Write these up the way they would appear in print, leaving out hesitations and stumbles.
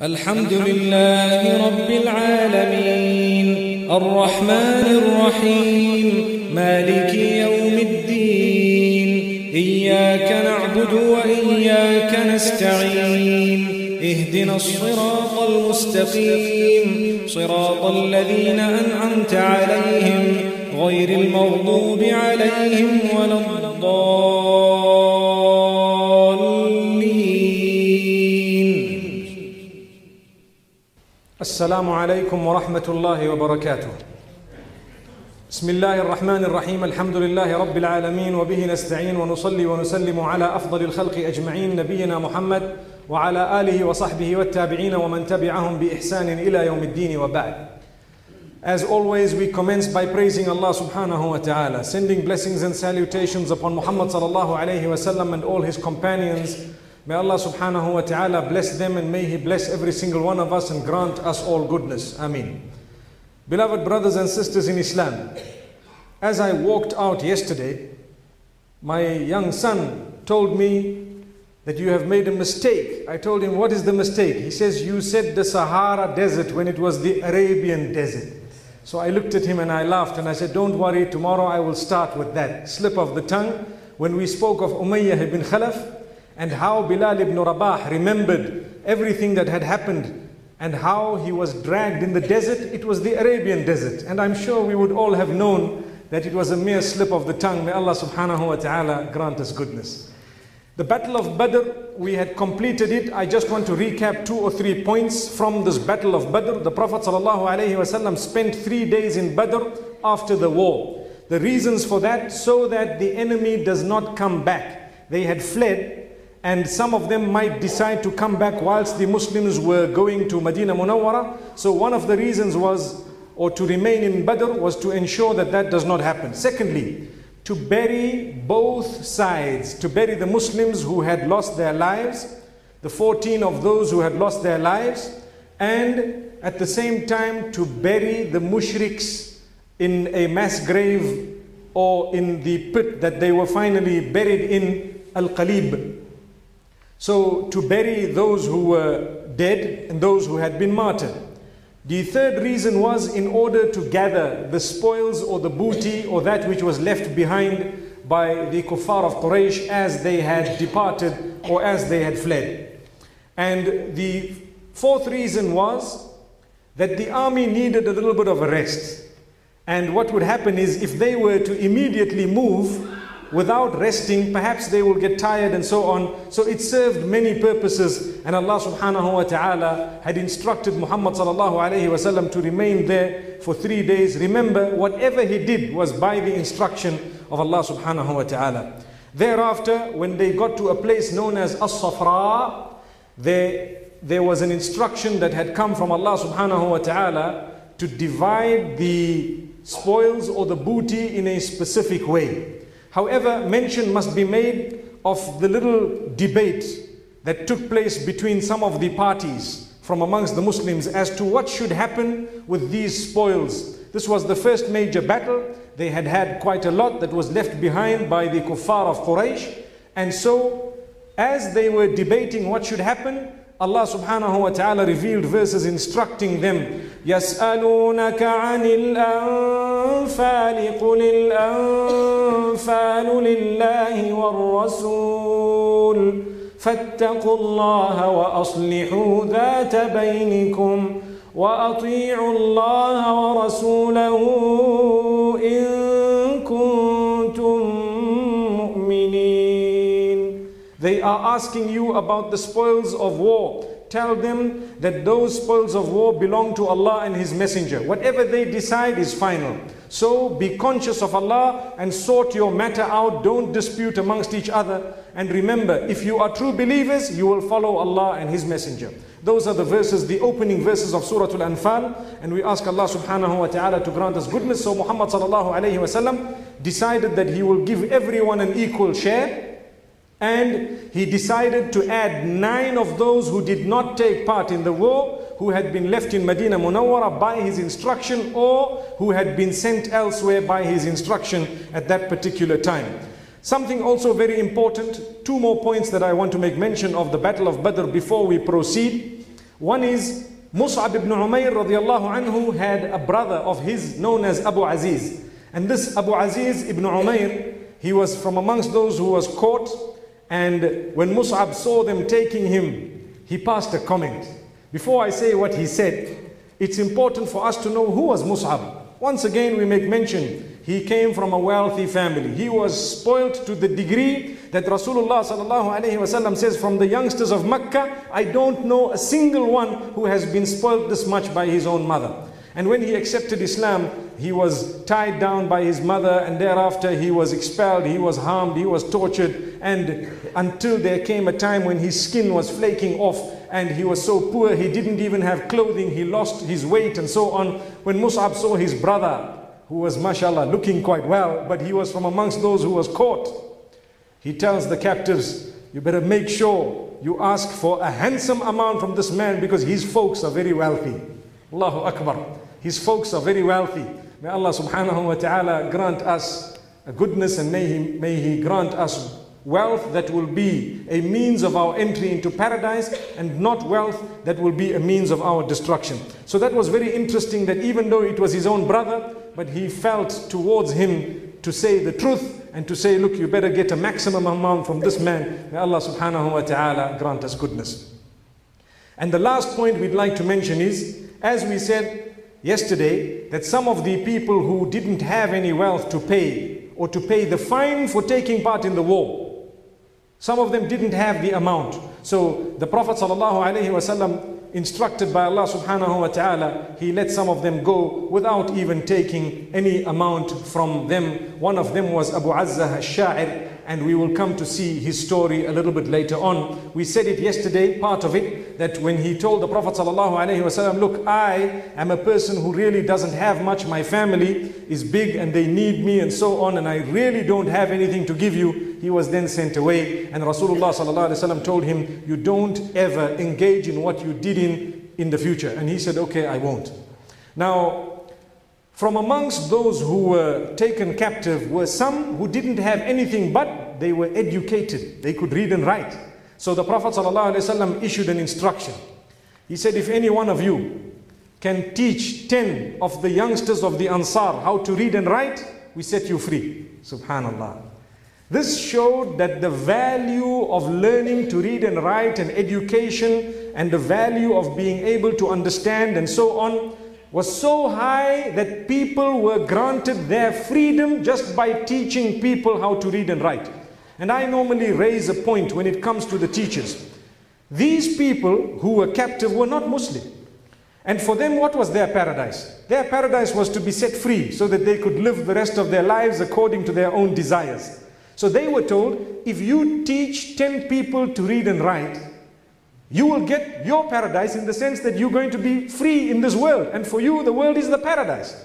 الحمد لله رب العالمين الرحمن الرحيم مالك يوم الدين إياك نعبد وإياك نستعين اهدنا الصراط المستقيم صراط الذين أنعمت عليهم غير المغضوب عليهم ولا السلام عليكم ورحمة الله وبركاته. بسم الله الرحمن الرحيم. الحمد لله رب العالمين وبه نستعين ونصلي ونسلم على أفضل الخلق أجمعين نبينا محمد وعلى آله وصحبه والتابعين ومن تبعهم بإحسان إلى يوم الدين وبعد. As always, we commence by praising Allah subhanahu wa ta'ala, sending blessings and salutations upon Muhammad sallallahu alayhi wa sallam and all his companions. May Allah subhanahu wa ta'ala bless them and may He bless every single one of us and grant us all goodness. Ameen. Beloved brothers and sisters in Islam, as I walked out yesterday, my young son told me that you have made a mistake. I told him, what is the mistake? He says, you said the Sahara Desert when it was the Arabian Desert. So I looked at him and I laughed and I said, don't worry, tomorrow I will start with that slip of the tongue. When we spoke of Umayyah ibn Khalaf, and how Bilal ibn Rabah remembered everything that had happened and how he was dragged in the desert, it was the Arabian desert. And I'm sure we would all have known that it was a mere slip of the tongue. May Allah subhanahu wa ta'ala grant us goodness. The Battle of Badr, we had completed it. I just want to recap 2 or 3 points from this Battle of Badr. The Prophet sallallahu alayhi wa sallam spent 3 days in Badr after the war. The reasons for that, so that the enemy does not come back. They had fled, and some of them might decide to come back whilst the Muslims were going to Medina Munawwara. So one of the reasons was, or to remain in Badr, was to ensure that that does not happen. Secondly, to bury both sides, to bury the Muslims who had lost their lives, the 14 of those who had lost their lives, and at the same time to bury the mushriks in a mass grave or in the pit that they were finally buried in, Al-Qalib. So to bury those who were dead and those who had been martyred. The third reason was in order to gather the spoils or the booty or that which was left behind by the kuffar of Quraysh as they had departed or as they had fled. And the fourth reason was that the army needed a little bit of a rest. And what would happen is if they were to immediately move without resting, perhaps they will get tired and so on. So it served many purposes, and Allah subhanahu wa ta'ala had instructed Muhammad sallallahu alayhi wa sallam to remain there for 3 days. Remember, whatever he did was by the instruction of Allah subhanahu wa ta'ala. Thereafter, when they got to a place known as As-Safra, there was an instruction that had come from Allah subhanahu wa ta'ala to divide the spoils or the booty in a specific way. However, mention must be made of the little debate that took place between some of the parties from amongst the Muslims as to what should happen with these spoils. This was the first major battle. They had had quite a lot that was left behind by the kuffar of Quraysh. And so, as they were debating what should happen, Allah subhanahu wa ta'ala revealed verses instructing them, يَسْأَلُونَكَ عَنِ الْأَنفَالِ قُلِ الْأَنفَالُ لِلَّهِ وَالرَّسُولِ فَاتَّقُوا اللَّهَ وَأَصْلِحُوا ذَاتَ بَيْنِكُمْ وَأَطِيعُوا اللَّهَ وَرَسُولَهُ إِن كُنتُم مُؤْمِنِينَ. They are asking you about the spoils of war. Tell them that those spoils of war belong to Allah and His Messenger. Whatever they decide is final. So be conscious of Allah and sort your matter out. Don't dispute amongst each other. And remember, if you are true believers, you will follow Allah and His Messenger. Those are the verses, the opening verses of Surah Al-Anfal. And we ask Allah subhanahu wa ta'ala to grant us goodness. So Muhammad sallallahu alayhi wa sallam decided that he will give everyone an equal share. And he decided to add 9 of those who did not take part in the war, who had been left in Medina Munawwara by his instruction, or who had been sent elsewhere by his instruction at that particular time. Something also very important, 2 more points that I want to make mention of the Battle of Badr before we proceed. One is Mus'ab ibn Umair radiallahu anhu had a brother of his known as Abu Aziz. And this Abu Aziz ibn Umair, he was from amongst those who was caught. And when Mus'ab saw them taking him, he passed a comment. Before I say what he said, it's important for us to know who was Mus'ab. Once again, we make mention, he came from a wealthy family. He was spoilt to the degree that Rasulullah sallallahu alaihi wasallam says, from the youngsters of Mecca, I don't know a single one who has been spoilt this much by his own mother. And when he accepted Islam, he was tied down by his mother, and thereafter he was expelled, he was harmed, he was tortured, and until there came a time when his skin was flaking off and he was so poor he didn't even have clothing, he lost his weight and so on. When Mus'ab saw his brother, who was mashallah looking quite well, but he was from amongst those who was caught, he tells the captives, you better make sure you ask for a handsome amount from this man because his folks are very wealthy. Allahu Akbar. His folks are very wealthy. May Allah subhanahu wa ta'ala grant us a goodness, and may He grant us wealth that will be a means of our entry into paradise, and not wealth that will be a means of our destruction. So that was very interesting, that even though it was his own brother, but he felt towards him to say the truth and to say, look, you better get a maximum amount from this man. May Allah subhanahu wa ta'ala grant us goodness. And the last point we'd like to mention is, as we said yesterday, that some of the people who didn't have any wealth to pay, or to pay the fine for taking part in the war, some of them didn't have the amount. So the Prophet ﷺ, instructed by Allah subhanahu wa ta'ala, he let some of them go without even taking any amount from them. One of them was Abu Azzah al-Sha'ir, and we will come to see his story a little bit later on. We said it yesterday, part of it, that when he told the Prophet ﷺ, look, I am a person who really doesn't have much, my family is big and they need me and so on, and I really don't have anything to give you, he was then sent away. And Rasulullah ﷺ told him, you don't ever engage in what you did in the future. And he said, okay, I won't. Now, from amongst those who were taken captive were some who didn't have anything, but they were educated. They could read and write. So the Prophet ﷺ issued an instruction. He said, if any one of you can teach 10 of the youngsters of the Ansar how to read and write, we set you free. Subhanallah. This showed that the value of learning to read and write and education, and the value of being able to understand and so on, was so high that people were granted their freedom just by teaching people how to read and write. And I normally raise a point when it comes to the teachers. These people who were captive were not Muslim. And for them, what was their paradise? Their paradise was to be set free so that they could live the rest of their lives according to their own desires. So they were told, if you teach 10 people to read and write, you will get your paradise, in the sense that you're going to be free in this world. And for you, the world is the paradise.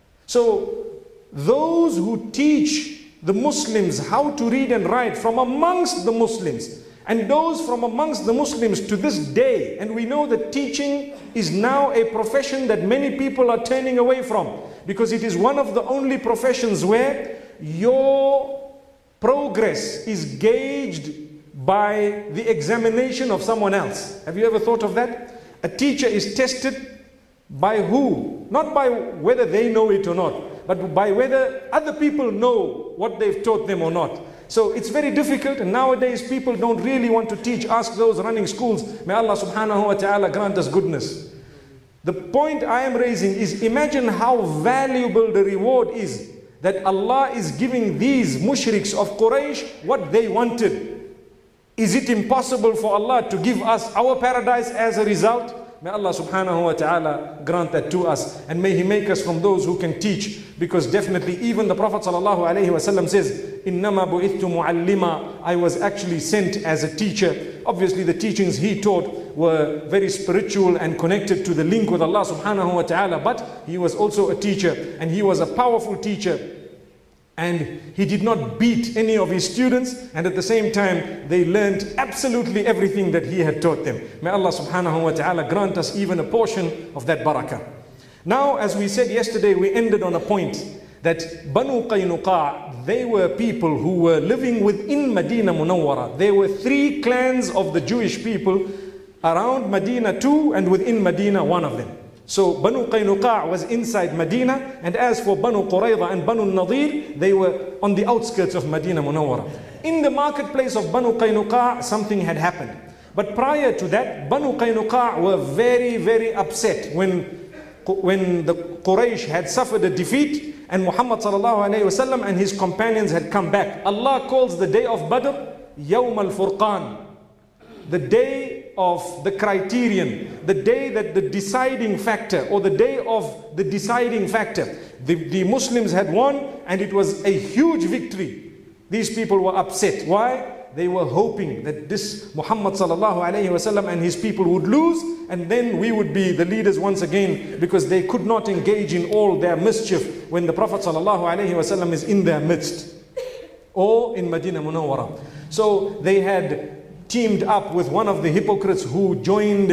So those who teach the Muslims how to read and write from amongst the Muslims, and those from amongst the Muslims to this day, and we know that teaching is now a profession that many people are turning away from, because it is one of the only professions where your progress is gauged by the examination of someone else. Have you ever thought of that? A teacher is tested by who? Not by whether they know it or not, but by whether other people know what they've taught them or not. So it's very difficult, and nowadays people don't really want to teach. Ask those running schools. May Allah subhanahu wa ta'ala grant us goodness. The point I am raising is, imagine how valuable the reward is that Allah is giving these mushriks of Quraysh what they wanted. Is it impossible for Allah to give us our paradise as a result? May Allah subhanahu wa ta'ala grant that to us, and may He make us from those who can teach, because definitely even the Prophet sallallahu alaihi wasallam says, "Innama bu'ithtu mu'allima." I was actually sent as a teacher. Obviously the teachings he taught were very spiritual and connected to the link with Allah subhanahu wa ta'ala, but he was also a teacher, and he was a powerful teacher. And he did not beat any of his students, and at the same time they learned absolutely everything that he had taught them. May Allah subhanahu wa ta'ala grant us even a portion of that barakah. Now, as we said yesterday, we ended on a point that Banu Qaynuqa, they were people who were living within Medina Munawwara. There were 3 clans of the Jewish people around Medina 2, and within Medina 1 of them. So Banu Qaynuqa' was inside Medina, and as for Banu Qurayza and Banu Nadir, they were on the outskirts of Medina Munawwara. In the marketplace of Banu Qaynuqa', something had happened. But prior to that, Banu Qaynuqa' were very, very upset when the Quraysh had suffered a defeat and Muhammad sallallahu alayhi wasallam and his companions had come back. Allah calls the day of Badr Yawm al-Furqan, the day of the criterion, the day that the deciding factor, or the day of the deciding factor. The Muslims had won and it was a huge victory. These people were upset. Why? They were hoping that this Muhammad sallallahu alayhi wasallam and his people would lose, and then we would be the leaders once again, because they could not engage in all their mischief when the Prophet sallallahu alayhi wasallam is in their midst or in Medina Munawwara. So they had teamed up with one of the hypocrites who joined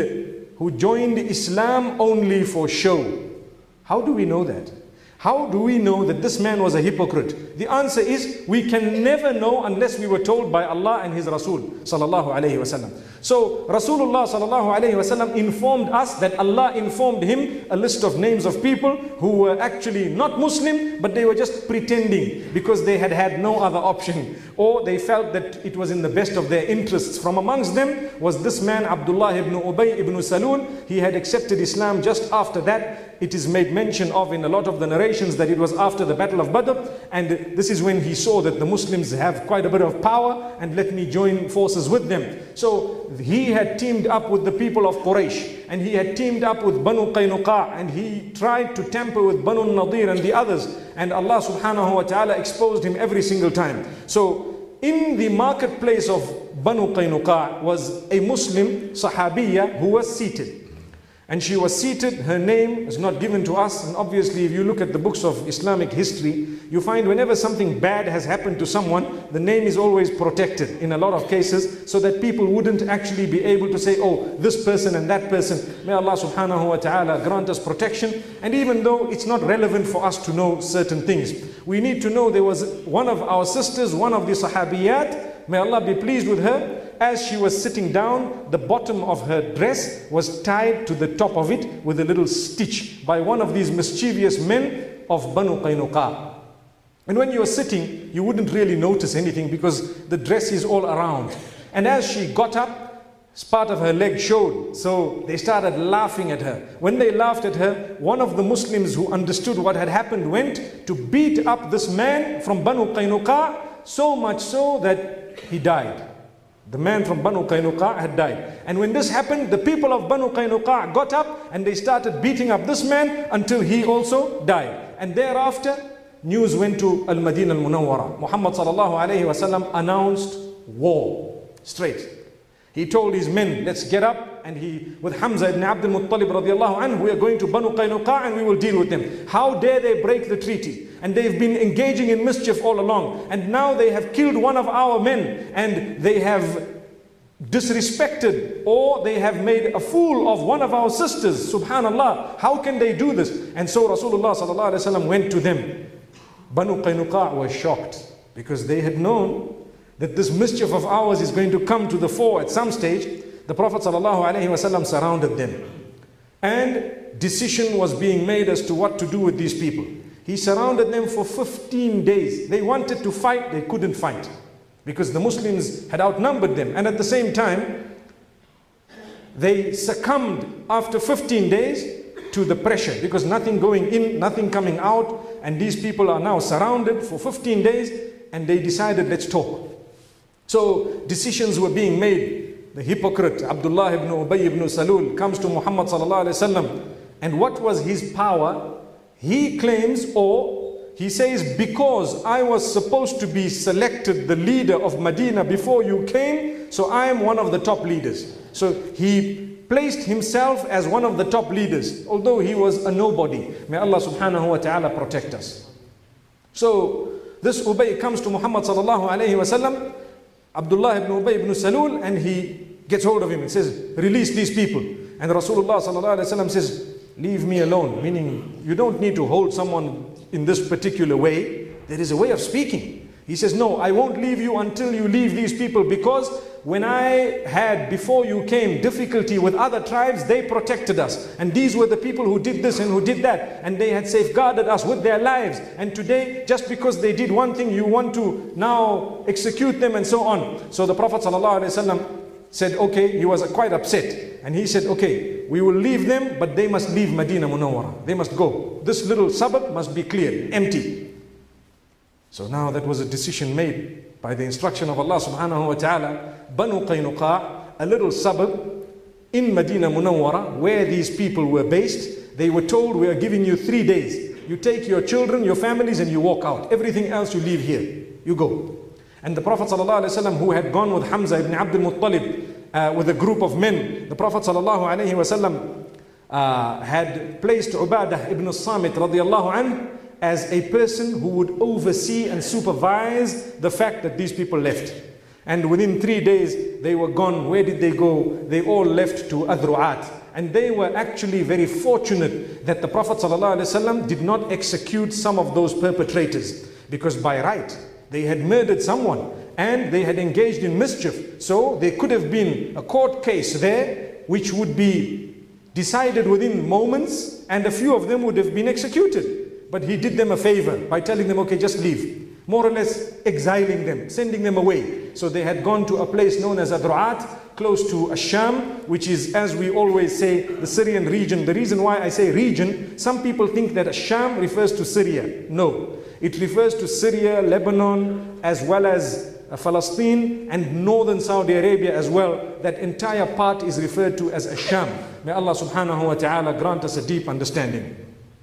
Islam only for show. How do we know that? How do we know that this man was a hypocrite? The answer is, we can never know unless we were told by Allah and His Rasul sallallahu alayhi wasallam. So Rasulullah sallallahu alayhi wasallam informed us that Allah informed him a list of names of people who were actually not Muslim, but they were just pretending because they had had no other option, or they felt that it was in the best of their interests. From amongst them was this man Abdullah ibn Ubay ibn Salul. He had accepted Islam just after that. It is made mention of in a lot of the narrations that it was after the Battle of Badr, and this is when he saw that the Muslims have quite a bit of power, and let me join forces with them. So he had teamed up with the people of Quraysh, and he had teamed up with Banu Qaynuqa', and he tried to tamper with Banu Nadir and the others, and Allah subhanahu wa ta'ala exposed him every single time. So in the marketplace of Banu Qaynuqa' was a Muslim Sahabiya who was seated. And she was seated, her name is not given to us, and obviously if you look at the books of Islamic history, you find whenever something bad has happened to someone, the name is always protected in a lot of cases, so that people wouldn't actually be able to say, oh, this person and that person. May Allah subhanahu wa ta'ala grant us protection. And even though it's not relevant for us to know certain things, we need to know there was one of our sisters, one of the Sahabiyat, may Allah be pleased with her. As she was sitting down, the bottom of her dress was tied to the top of it with a little stitch by one of these mischievous men of Banu Qaynuqa'. And when you are sitting, you wouldn't really notice anything because the dress is all around. And as she got up, part of her leg showed. So they started laughing at her. When they laughed at her, one of the Muslims who understood what had happened went to beat up this man from Banu Qaynuqa', so much so that he died. The man from Banu Qaynuqa' had died. And when this happened, the people of Banu Qaynuqa' got up and they started beating up this man until he also died. And thereafter, news went to Al-Madinah Al-Munawwara. Muhammad sallallahu alayhi wasallam announced war straight. He told his men, let's get up, and he, with Hamza ibn Abdul Muttalib radiallahu anhu, we are going to Banu Qaynuqa' and we will deal with them. How dare they break the treaty? And they've been engaging in mischief all along. And now they have killed one of our men, and they have disrespected, or they have made a fool of one of our sisters. Subhanallah, how can they do this? And so Rasulullah sallallahu alaihi wasallam went to them. Banu Qaynuqa' was shocked because they had known that this mischief of ours is going to come to the fore at some stage. The Prophet ﷺ surrounded them, and decision was being made as to what to do with these people. He surrounded them for 15 days. They wanted to fight, they couldn't fight because the Muslims had outnumbered them, and at the same time they succumbed after 15 days to the pressure, because nothing going in, nothing coming out, and these people are now surrounded for 15 days, and they decided, let's talk. So decisions were being made. The hypocrite Abdullah ibn Ubay ibn Salul comes to Muhammad sallallahu alaihi wasallam, and what was his power? He claims, or he says, because I was supposed to be selected the leader of Medina before you came, so I am one of the top leaders. So he placed himself as one of the top leaders, although he was a nobody. May Allah subhanahu wa ta'ala protect us. So this Ubay comes to Muhammad sallallahu alaihi wasallam, Abdullah ibn Ubay ibn Salul, and he gets hold of him and says, release these people. And Rasulullah sallallahu alaihi wasallam says, leave me alone, meaning you don't need to hold someone in this particular way. There is a way of speaking. He says, no, I won't leave you until you leave these people, because when I had, before you came, difficulty with other tribes, they protected us. And these were the people who did this and who did that. And they had safeguarded us with their lives. And today, just because they did one thing, you want to now execute them and so on. So the Prophet ﷺ said, okay, he was quite upset. And he said, okay, we will leave them, but they must leave Medina Munawwara. They must go. This little suburb must be cleared, empty. So now that was a decision made by the instruction of Allah subhanahu wa ta'ala. Banu Qaynuqa, a little suburb in Medina Munawwara, where these people were based, they were told, we are giving you 3 days. You take your children, your families, and you walk out. Everything else you leave here. You go. And the Prophet ﷺ, who had gone with Hamza ibn Abdul Muttalib, with a group of men, the Prophet ﷺ had placed Ubadah ibn Samit radiyallahu anhu as a person who would oversee and supervise the fact that these people left. And within 3 days, they were gone. Where did they go? They all left to Adru'at. And they were actually very fortunate that the Prophet ﷺ did not execute some of those perpetrators. Because by right, they had murdered someone and they had engaged in mischief. So there could have been a court case there which would be decided within moments, and a few of them would have been executed. But he did them a favor by telling them, okay, just leave. More or less exiling them, sending them away. So they had gone to a place known as Adru'at, close to Asham, which is, as we always say, the Syrian region. The reason why I say region, some people think that Asham refers to Syria. No, it refers to Syria, Lebanon, as well as Palestine and northern Saudi Arabia as well. That entire part is referred to as Asham. May Allah subhanahu wa ta'ala grant us a deep understanding.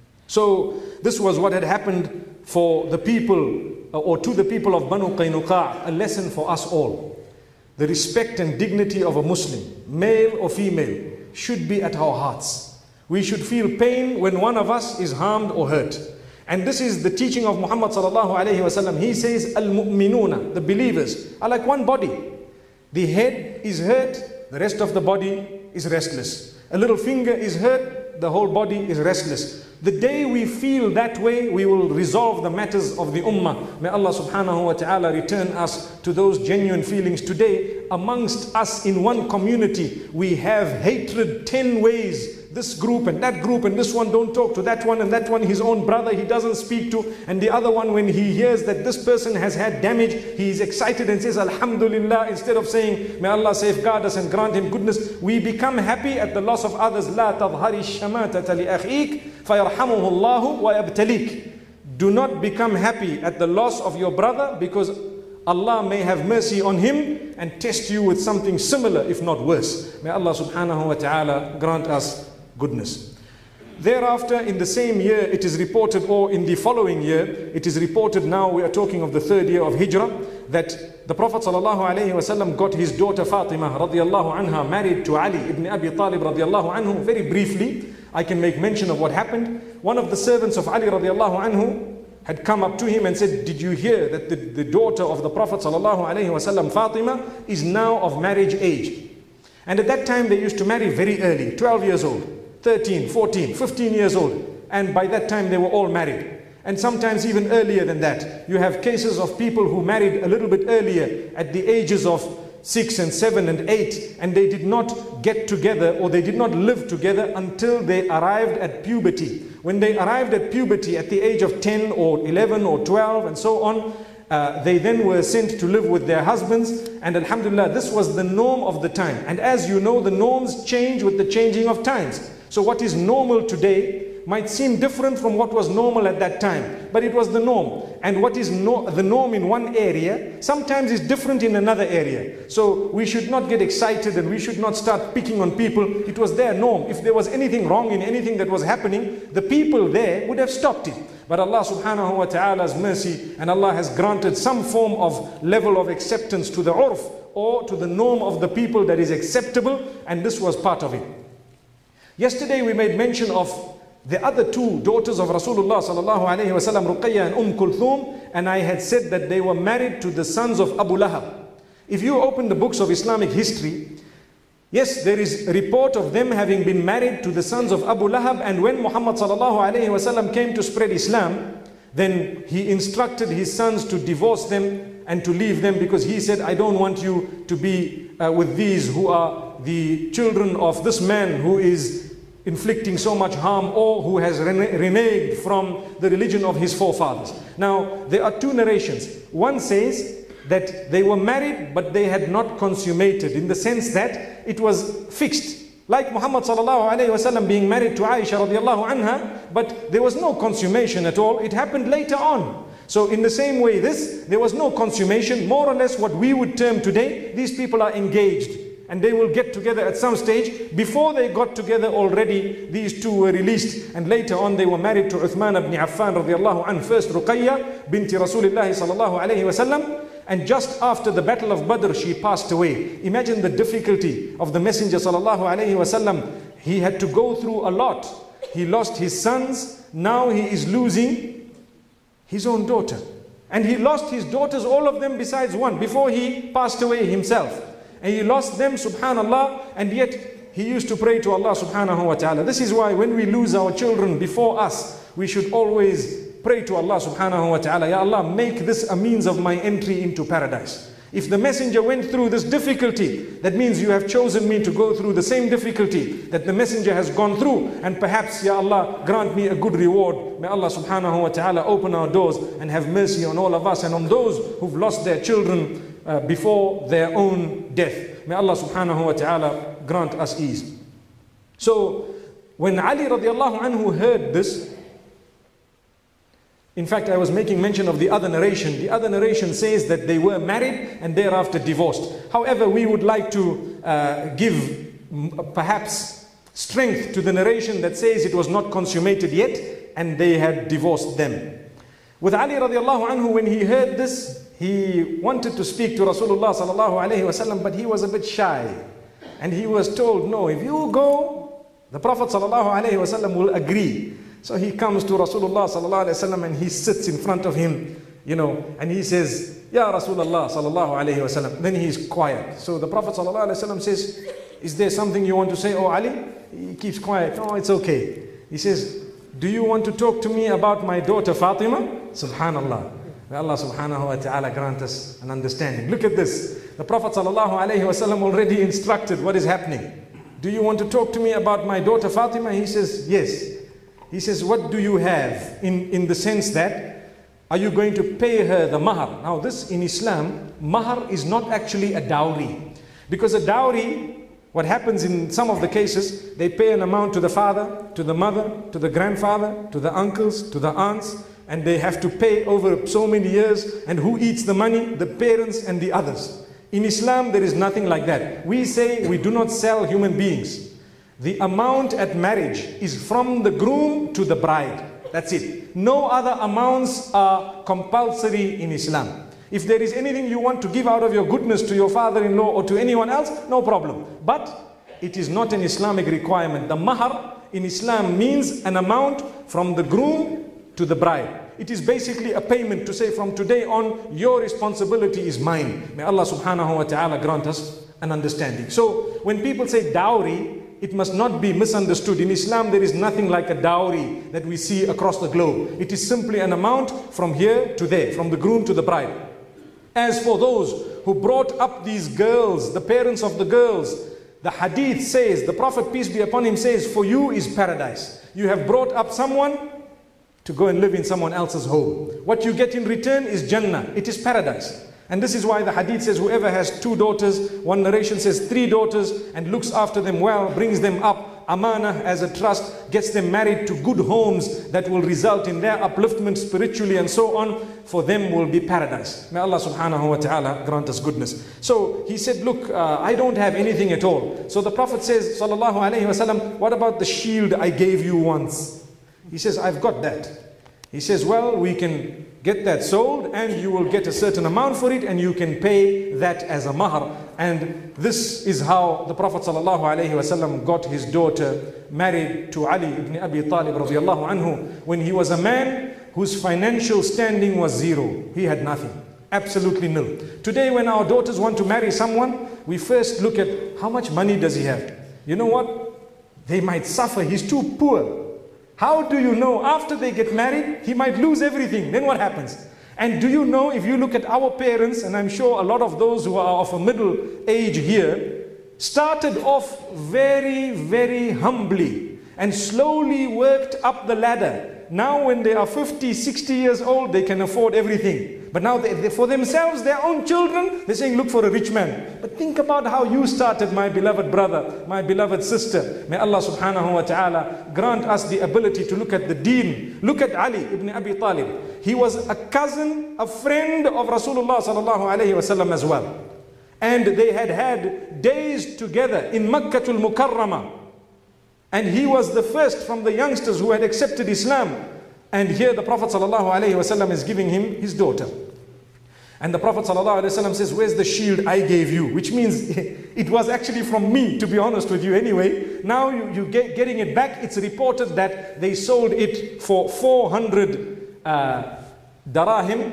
So this was what had happened for the people, or to the people of Banu Qaynuqa, a lesson for us all. The respect and dignity of a Muslim, male or female, should be at our hearts. We should feel pain when one of us is harmed or hurt. And this is the teaching of Muhammad sallallahu alayhi wa sallam. He says, al-mu'minuna, the believers, are like one body. The head is hurt, the rest of the body is restless. A little finger is hurt, the whole body is restless. The day we feel that way, we will resolve the matters of the ummah. May Allah subhanahu wa ta'ala return us to those genuine feelings. Today, amongst us in one community, we have hatred 10 ways. This group and this one don't talk to that one, and that one his own brother he doesn't speak to, and the other one, when he hears that this person has had damage, he is excited and says Alhamdulillah, instead of saying may Allah safeguard us and grant him goodness. We become happy at the loss of others. لا تظهر الشماتة لأخيك فيرحمه الله ويبتليك. Do not become happy at the loss of your brother, because Allah may have mercy on him and test you with something similar, if not worse. May Allah subhanahu wa ta'ala grant us goodness. Thereafter, in the same year, it is reported, or in the following year, it is reported, now we are talking of the 3rd year of Hijrah, that the Prophet ﷺ got his daughter Fatima radiallahu anha married to Ali ibn Abi Talib radiallahu anhu. Very briefly, I can make mention of what happened. One of the servants of Ali radiallahu anhu had come up to him and said, did you hear that the daughter of the Prophet ﷺ, Fatima, is now of marriage age? And at that time they used to marry very early, 12 years old. 13, 14, 15 years old, and by that time they were all married. And sometimes even earlier than that. You have cases of people who married a little bit earlier, at the ages of 6 and 7 and 8, and they did not get together, or they did not live together until they arrived at puberty. When they arrived at puberty at the age of 10 or 11 or 12 and so on, they then were sent to live with their husbands, and alhamdulillah, this was the norm of the time. And as you know, the norms change with the changing of times. So what is normal today might seem different from what was normal at that time, but it was the norm. And what is the norm in one area sometimes is different in another area. So we should not get excited, and we should not start picking on people. It was their norm. If there was anything wrong in anything that was happening, the people there would have stopped it. But Allah subhanahu wa ta'ala's mercy, and Allah has granted some form of level of acceptance to the urf, or to the norm of the people, that is acceptable, and this was part of it. Yesterday we made mention of the other 2 daughters of Rasulullah sallallahu alayhi wa sallam, Ruqayya and Kulthum, and I had said that they were married to the sons of Abu Lahab. If you open the books of Islamic history, yes, there is a report of them having been married to the sons of Abu Lahab, and when Muhammad sallallahu alayhi wa sallam came to spread Islam, then he instructed his sons to divorce them and to leave them, because he said, I don't want you to be with these who are the children of this man who is inflicting so much harm, or who has reneged from the religion of his forefathers. Now, there are two narrations. One says that they were married, but they had not consummated, in the sense that it was fixed. Like Muhammad sallallahu alayhi wasallam being married to Aisha radiallahu anha, but there was no consummation at all. It happened later on. So in the same way, there was no consummation. More or less what we would term today, these people are engaged and they will get together at some stage. Before they got together already, these two were released, and later on they were married to Uthman ibn Affan radiallahu anhu. First Ruqayya binti Rasulullah sallallahu alayhi wasallam, and just after the battle of Badr she passed away. Imagine the difficulty of the Messenger sallallahu alayhi wasallam. He had to go through a lot. He lost his sons, now he is losing his own daughter. And he lost his daughters, all of them besides one, before he passed away himself. And he lost them, subhanallah, and yet he used to pray to Allah subhanahu wa ta'ala. This is why when we lose our children before us, we should always pray to Allah subhanahu wa ta'ala, Ya Allah, make this a means of my entry into paradise. If the messenger went through this difficulty, that means you have chosen me to go through the same difficulty that the messenger has gone through, and perhaps, Ya Allah, grant me a good reward. May Allah subhanahu wa ta'ala open our doors and have mercy on all of us and on those who've lost their children before their own death. May Allah subhanahu wa ta'ala grant us ease. So when Ali radiallahu anhu heard this, in fact, I was making mention of the other narration. The other narration says that they were married and thereafter divorced. However, we would like to give perhaps strength to the narration that says it was not consummated yet and they had divorced them. With Ali radiallahu anhu, when he heard this, he wanted to speak to Rasulullah sallallahu alayhi wasallam, but he was a bit shy. And he was told, no, if you go, the Prophet sallallahu alayhi wasallam will agree. So he comes to Rasulullah sallallahu alayhi wasallam and he sits in front of him, and he says, Ya Rasulullah sallallahu alayhi wasallam. Then he is quiet. So the Prophet sallallahu alayhi wasallam says, is there something you want to say, oh Ali? He keeps quiet. No, it's okay. He says, do you want to talk to me about my daughter Fatima? Subhanallah. May Allah subhanahu wa ta'ala grant us an understanding. Look at this. The Prophet sallallahu alayhi wasallam already instructed what is happening. Do you want to talk to me about my daughter Fatima? He says, yes. He says, what do you have? In the sense that, are you going to pay her the mahar? Now this in Islam, mahar is not actually a dowry. Because a dowry, what happens in some of the cases, they pay an amount to the father, to the mother, to the grandfather, to the uncles, to the aunts, and they have to pay over so many years. And who eats the money? The parents and the others. In Islam, there is nothing like that. We say we do not sell human beings. The amount at marriage is from the groom to the bride. That's it. No other amounts are compulsory in Islam. If there is anything you want to give out of your goodness to your father-in-law or to anyone else, no problem. But it is not an Islamic requirement. The mahar in Islam means an amount from the groom to the bride. It is basically a payment to say, from today on, your responsibility is mine. May Allah subhanahu wa ta'ala grant us an understanding. So when people say dowry, it must not be misunderstood. In Islam, there is nothing like a dowry that we see across the globe. It is simply an amount from here to there, from the groom to the bride. As for those who brought up these girls, the parents of the girls, the hadith says, the Prophet, peace be upon him, says, for you is paradise. You have brought up someone to go and live in someone else's home. What you get in return is Jannah. It is paradise. And this is why the hadith says, whoever has 2 daughters, one narration says 3 daughters, and looks after them well, brings them up, amana as a trust, gets them married to good homes that will result in their upliftment spiritually and so on, for them will be paradise. May Allah subhanahu wa ta'ala grant us goodness. So he said, look, I don't have anything at all. So the Prophet says, sallallahu alayhi wasallam, what about the shield I gave you once? He says, I've got that. He says, well, we can get that sold and you will get a certain amount for it and you can pay that as a mahar. And this is how the Prophet ﷺ got his daughter married to Ali ibn Abi Talib radiallahu anhu, when he was a man whose financial standing was zero. He had nothing, absolutely nil. Today when our daughters want to marry someone, we first look at how much money does he have. You know what? They might suffer, he's too poor. How do you know after they get married, he might lose everything? Then what happens? And do you know, if you look at our parents, and I'm sure a lot of those who are of a middle age here, started off very, very humbly and slowly worked up the ladder. Now when they are 50, 60 years old, they can afford everything. But now they, for themselves, their own children, they're saying, look for a rich man. But think about how you started, my beloved brother, my beloved sister. May Allah subhanahu wa ta'ala grant us the ability to look at the deen. Look at Ali ibn Abi Talib. He was a cousin, a friend of Rasulullah sallallahu alayhi wa sallam as well. And they had had days together in Makkatul Mukarramah. And he was the first from the youngsters who had accepted Islam. And here the Prophet ﷺ is giving him his daughter. And the Prophet ﷺ says, where's the shield I gave you? Which means it was actually from me, to be honest with you anyway. Now you getting it back. It's reported that they sold it for 400 darahim.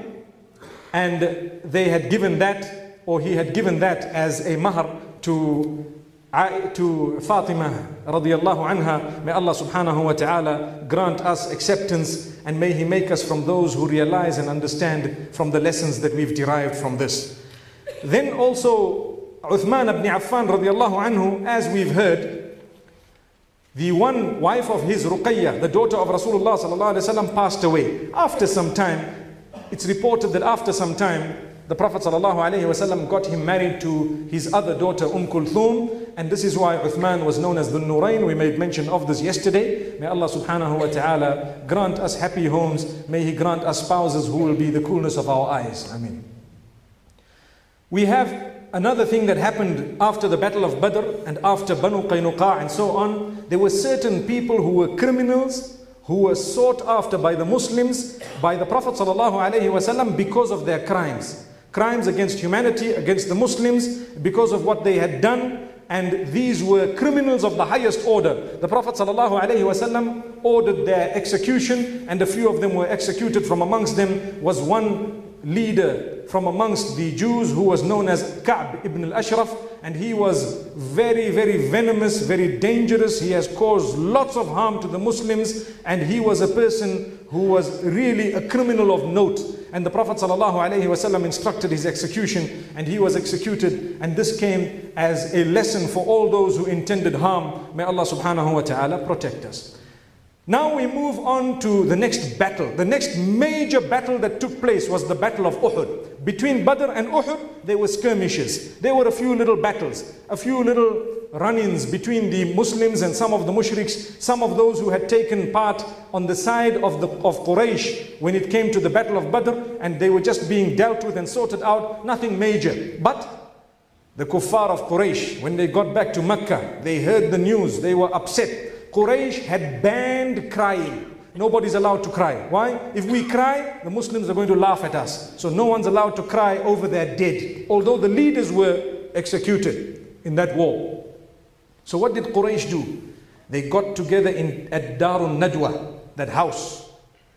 And they had given that, or he had given that as a mahar to Fatima radiallahu anha. May Allah subhanahu wa ta'ala grant us acceptance, and may He make us from those who realize and understand from the lessons that we've derived from this. Then also Uthman ibn Affan radiallahu anhu, as we've heard, the one wife of his, Ruqayyah, the daughter of Rasulullah sallallahu alaihi wasallam, passed away. After some time, it's reported that after some time, the Prophet ﷺ got him married to his other daughter, Kulthum, and this is why Uthman was known as the Nurayn. We made mention of this yesterday. May Allah subhanahu wa ta'ala grant us happy homes. May He grant us spouses who will be the coolness of our eyes. Ameen. We have another thing that happened after the Battle of Badr and after Banu Qaynuqa and so on. There were certain people who were criminals, who were sought after by the Muslims, by the Prophet ﷺ because of their crimes. Crimes against humanity, against the Muslims, because of what they had done. And these were criminals of the highest order. The Prophet ﷺ ordered their execution, and a few of them were executed. From amongst them was one leader from amongst the Jews who was known as Ka'b ibn al-Ashraf, and he was very, very venomous, very dangerous. He has caused lots of harm to the Muslims, and he was a person who was really a criminal of note. And the Prophet ﷺ instructed his execution, and he was executed. And this came as a lesson for all those who intended harm. May Allah subhanahu wa ta'ala protect us. Now we move on to the next battle. The next major battle that took place was the Battle of Uhud. Between Badr and Uhud, there were skirmishes. There were a few little battles, a few little run-ins between the Muslims and some of the mushriks, some of those who had taken part on the side of Quraysh when it came to the Battle of Badr, and they were just being dealt with and sorted out, nothing major. But the kuffar of Quraysh, when they got back to Mecca, they heard the news, they were upset. Quraysh had banned crying. Nobody's allowed to cry. Why? If we cry, the Muslims are going to laugh at us. So no one's allowed to cry over their dead, although the leaders were executed in that war. So what did Quraysh do? They got together at Darun Nadwa, that house.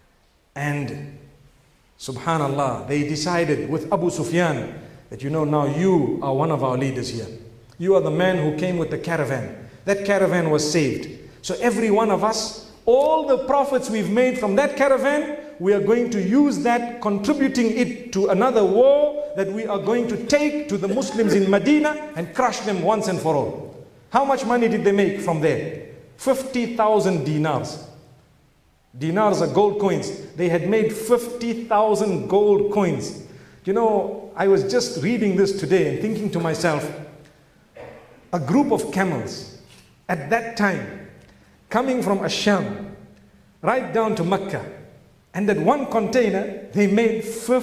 And subhanallah, they decided with Abu Sufyan that, you know, now you are one of our leaders here. You are the man who came with the caravan. That caravan was saved. So every one of us, all the profits we've made from that caravan, we are going to use that, contributing it to another war that we are going to take to the Muslims in Medina and crush them once and for all. How much money did they make from there? 50,000 dinars. Dinars are gold coins. They had made 50,000 gold coins. You know, I was just reading this today and thinking to myself, a group of camels at that time, coming from Asham, right down to Mecca, and that one container, they made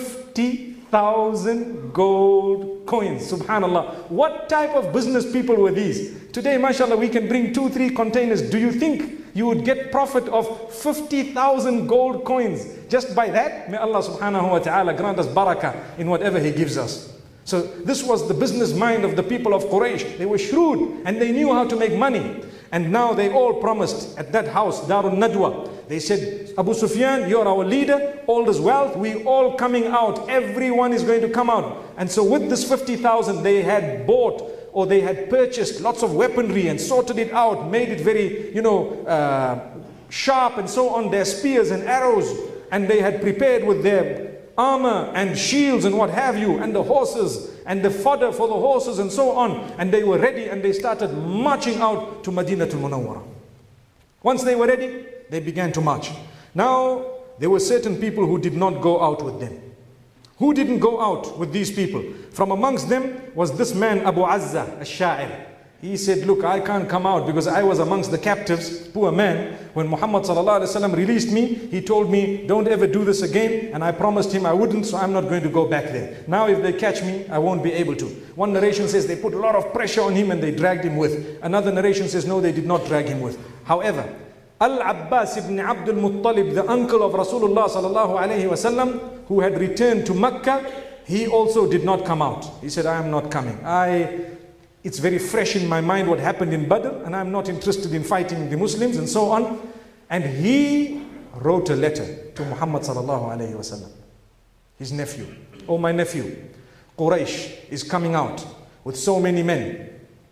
50,000 gold coins. Subhanallah. What type of business people were these? Today, mashallah, we can bring 2-3 containers. Do you think you would get profit of 50,000 gold coins just by that? May Allah subhanahu wa ta'ala grant us barakah in whatever He gives us. So this was the business mind of the people of Quraysh. They were shrewd and they knew how to make money. And now they all promised at that house, Darun Nadwa. They said, Abu Sufyan, you're our leader, all this wealth, we all coming out. Everyone is going to come out. And so with this 50,000, they had bought or they had purchased lots of weaponry and sorted it out, made it very, sharp and so on, their spears and arrows, and they had prepared with their armor and shields and what have you, and the horses and the fodder for the horses and so on, and they were ready, and they started marching out to Madinatul Munawwara. Once they were ready, they began to march. Now there were certain people who did not go out with them. Who didn't go out with these people? From amongst them was this man Abu Azza al-Sha'ir. He said, look, I can't come out because I was amongst the captives, poor man. When Muhammad sallallahu alaihi wasallam released me, he told me, don't ever do this again, and I promised him I wouldn't, so I'm not going to go back there. Now if they catch me, I won't be able to. One narration says they put a lot of pressure on him and they dragged him with. Another narration says no, they did not drag him with. However, Al-Abbas ibn Abdul Muttalib, the uncle of Rasulullah sallallahu alaihi wasallam, who had returned to Mecca, he also did not come out. He said, I am not coming. It's very fresh in my mind what happened in Badr, and I'm not interested in fighting the Muslims and so on. And he wrote a letter to Muhammad sallallahu alayhi wasallam, his nephew. Oh, my nephew, Quraysh is coming out with so many men.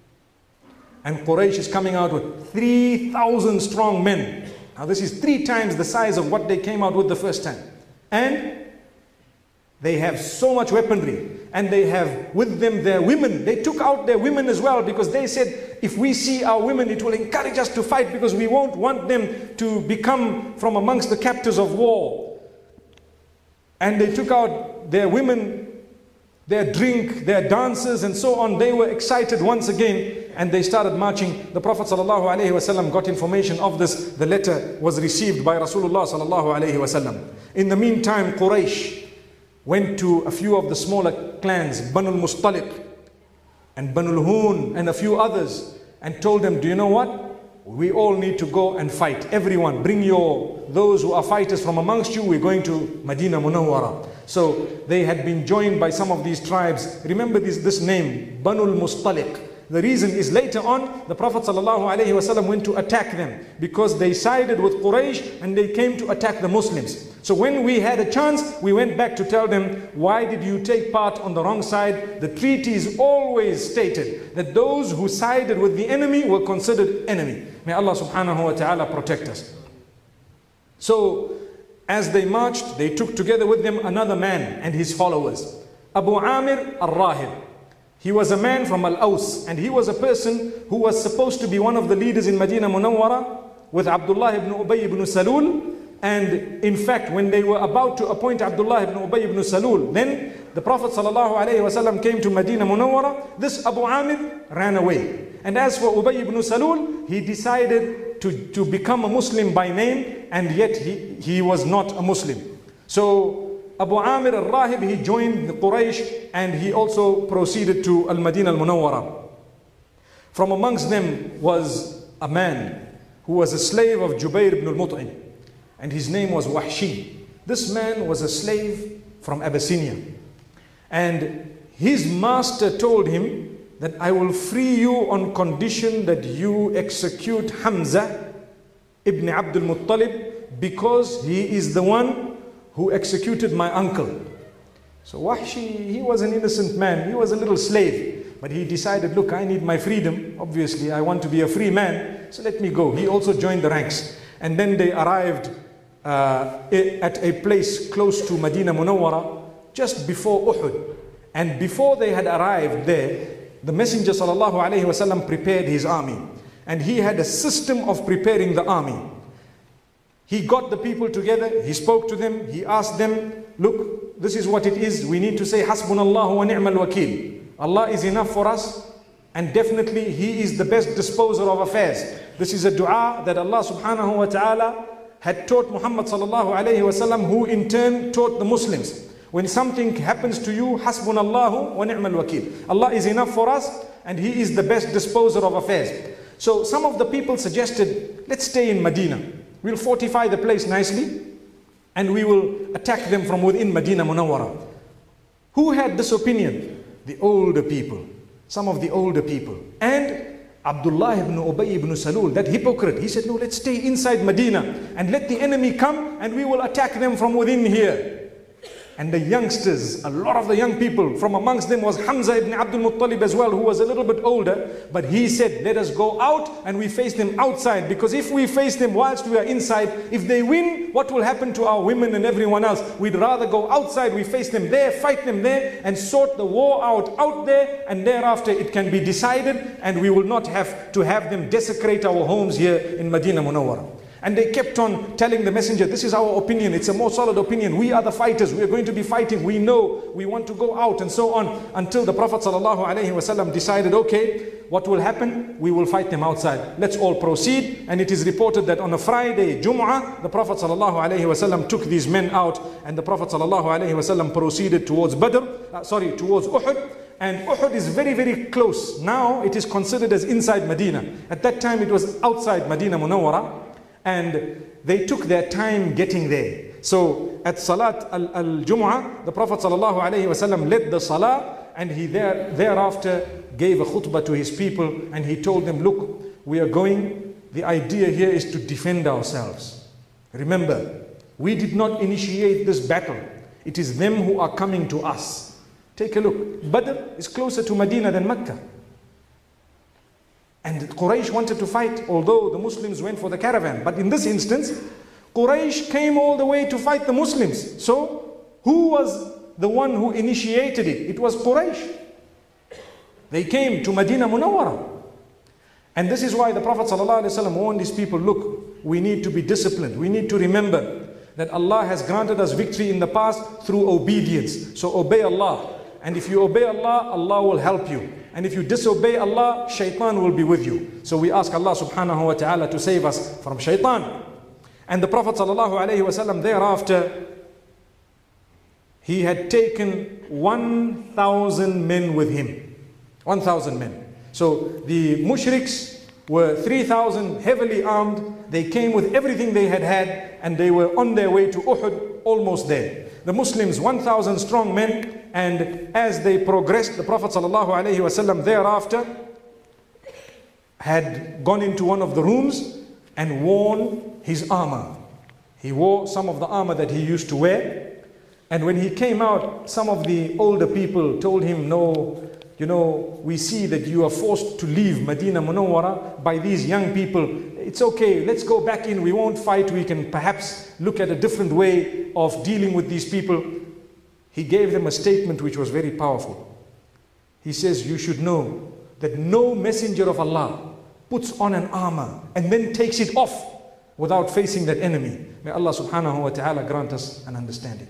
And Quraysh is coming out with 3,000 strong men. Now this is 3 times the size of what they came out with the first time. And they have so much weaponry, and they have with them their women. They took out their women as well, because they said, if we see our women, it will encourage us to fight, because we won't want them to become from amongst the captives of war. And they took out their women, their drink, their dances and so on. They were excited once again, and they started marching. The Prophet ﷺ got information of this. The letter was received by Rasulullah ﷺ. In the meantime, Quraysh went to a few of the smaller clans, Banu al-Mustaliq and Banu al-Hun and a few others, and told them, do you know what? We all need to go and fight. Everyone, bring those who are fighters from amongst you. We're going to Madinah Munawwara. So they had been joined by some of these tribes. Remember this name, Banu al-Mustaliq. The reason is later on, the Prophet ﷺ went to attack them because they sided with Quraysh and they came to attack the Muslims. So when we had a chance, we went back to tell them, why did you take part on the wrong side? The treaties always stated that those who sided with the enemy were considered enemy. May Allah subhanahu wa ta'ala protect us. So as they marched, they took together with them another man and his followers, Abu Amir al-Rahib. He was a man from Al-Aws, and he was a person who was supposed to be one of the leaders in Madinah Munawwara with Abdullah ibn Ubay ibn Salul. And in fact, when they were about to appoint Abdullah ibn Ubay ibn Salul, then the Prophet ﷺ came to Madinah Munawwara. This Abu Amir ran away. And as for Ubay ibn Salul, he decided to become a Muslim by name, and yet he was not a Muslim. So Abu Amir al-Rahib, he joined the Quraysh, and he also proceeded to Al-Madinah al-Munawwara. From amongst them was a man who was a slave of Jubair ibn al-Mut'im, and his name was Wahshi. This man was a slave from Abyssinia, and his master told him that I will free you on condition that you execute Hamza ibn Abdul Muttalib, because he is the one who executed my uncle. So Wahshi, he was an innocent man. He was a little slave, but he decided, look, I need my freedom. Obviously, I want to be a free man, so let me go. He also joined the ranks. And then they arrived at a place close to Madinah Munawwara, just before Uhud. And before they had arrived there, the Messenger ﷺ prepared his army. And he had a system of preparing the army. He got the people together, he spoke to them, he asked them, look, this is what it is. We need to say, Hasbunallahu wa ni'mal wakil. Allah is enough for us, and definitely He is the best disposer of affairs. This is a dua that Allah subhanahu wa ta'ala had taught Muhammad sallallahu alayhi wa sallam, who in turn taught the Muslims. When something happens to you, Hasbunallahu wa ni'mal wakil. Allah is enough for us, and He is the best disposer of affairs. So some of the people suggested, let's stay in Medina. We'll fortify the place nicely, and we will attack them from within Madinah Munawwara. Who had this opinion? The older people, some of the older people. And Abdullah ibn Ubay ibn Salul, that hypocrite, he said, no, let's stay inside Medina and let the enemy come and we will attack them from within here. And the youngsters, a lot of the young people, from amongst them was Hamza ibn Abdul Muttalib as well, who was a little bit older. But he said, let us go out and we face them outside. Because if we face them whilst we are inside, if they win, what will happen to our women and everyone else? We'd rather go outside, we face them there, fight them there, and sort the war out there. And thereafter it can be decided, and we will not have to have them desecrate our homes here in Medina Munawwara. And they kept on telling the messenger, this is our opinion, it's a more solid opinion, we are the fighters, we are going to be fighting, we know, we want to go out, and so on, until the Prophet ﷺ decided, okay, what will happen? We will fight them outside. Let's all proceed. And it is reported that on a Friday, Jum'ah, the Prophet ﷺ took these men out, and the Prophet ﷺ proceeded towards towards Uhud. And Uhud is very, very close. Now it is considered as inside Medina. At that time it was outside Medina Munawwara. And they took their time getting there. So at Salat al-Jum'ah, the Prophet ﷺ led the Salah, and he thereafter gave a khutbah to his people, and he told them, look, we are going, the idea here is to defend ourselves. Remember, we did not initiate this battle. It is them who are coming to us. Take a look. Badr is closer to Medina than Mecca. And Quraysh wanted to fight, although the Muslims went for the caravan. But in this instance, Quraysh came all the way to fight the Muslims. So, who was the one who initiated it? It was Quraysh. They came to Medina Munawwara. And this is why the Prophet ﷺ warned his people, look, we need to be disciplined. We need to remember that Allah has granted us victory in the past through obedience. So obey Allah. And if you obey Allah, Allah will help you. And if you disobey Allah, shaitan will be with you. So we ask Allah subhanahu wa ta'ala to save us from shaitan. And the Prophet sallallahu alayhi wa sallam thereafter, he had taken 1,000 men with him. 1,000 men. So the mushriks were 3,000 heavily armed. They came with everything they had, and they were on their way to Uhud, almost there. The Muslims, 1,000 strong men, and as they progressed, the Prophet ﷺ thereafter had gone into one of the rooms and worn his armor. He wore some of the armor that he used to wear, and when he came out, some of the older people told him, no, you know, we see that you are forced to leave Medina Munawwara by these young people. It's okay, let's go back in, we won't fight, we can perhaps look at a different way of dealing with these people. He gave them a statement which was very powerful. He says, you should know that no messenger of Allah puts on an armor and then takes it off without facing that enemy. May Allah subhanahu wa ta'ala grant us an understanding.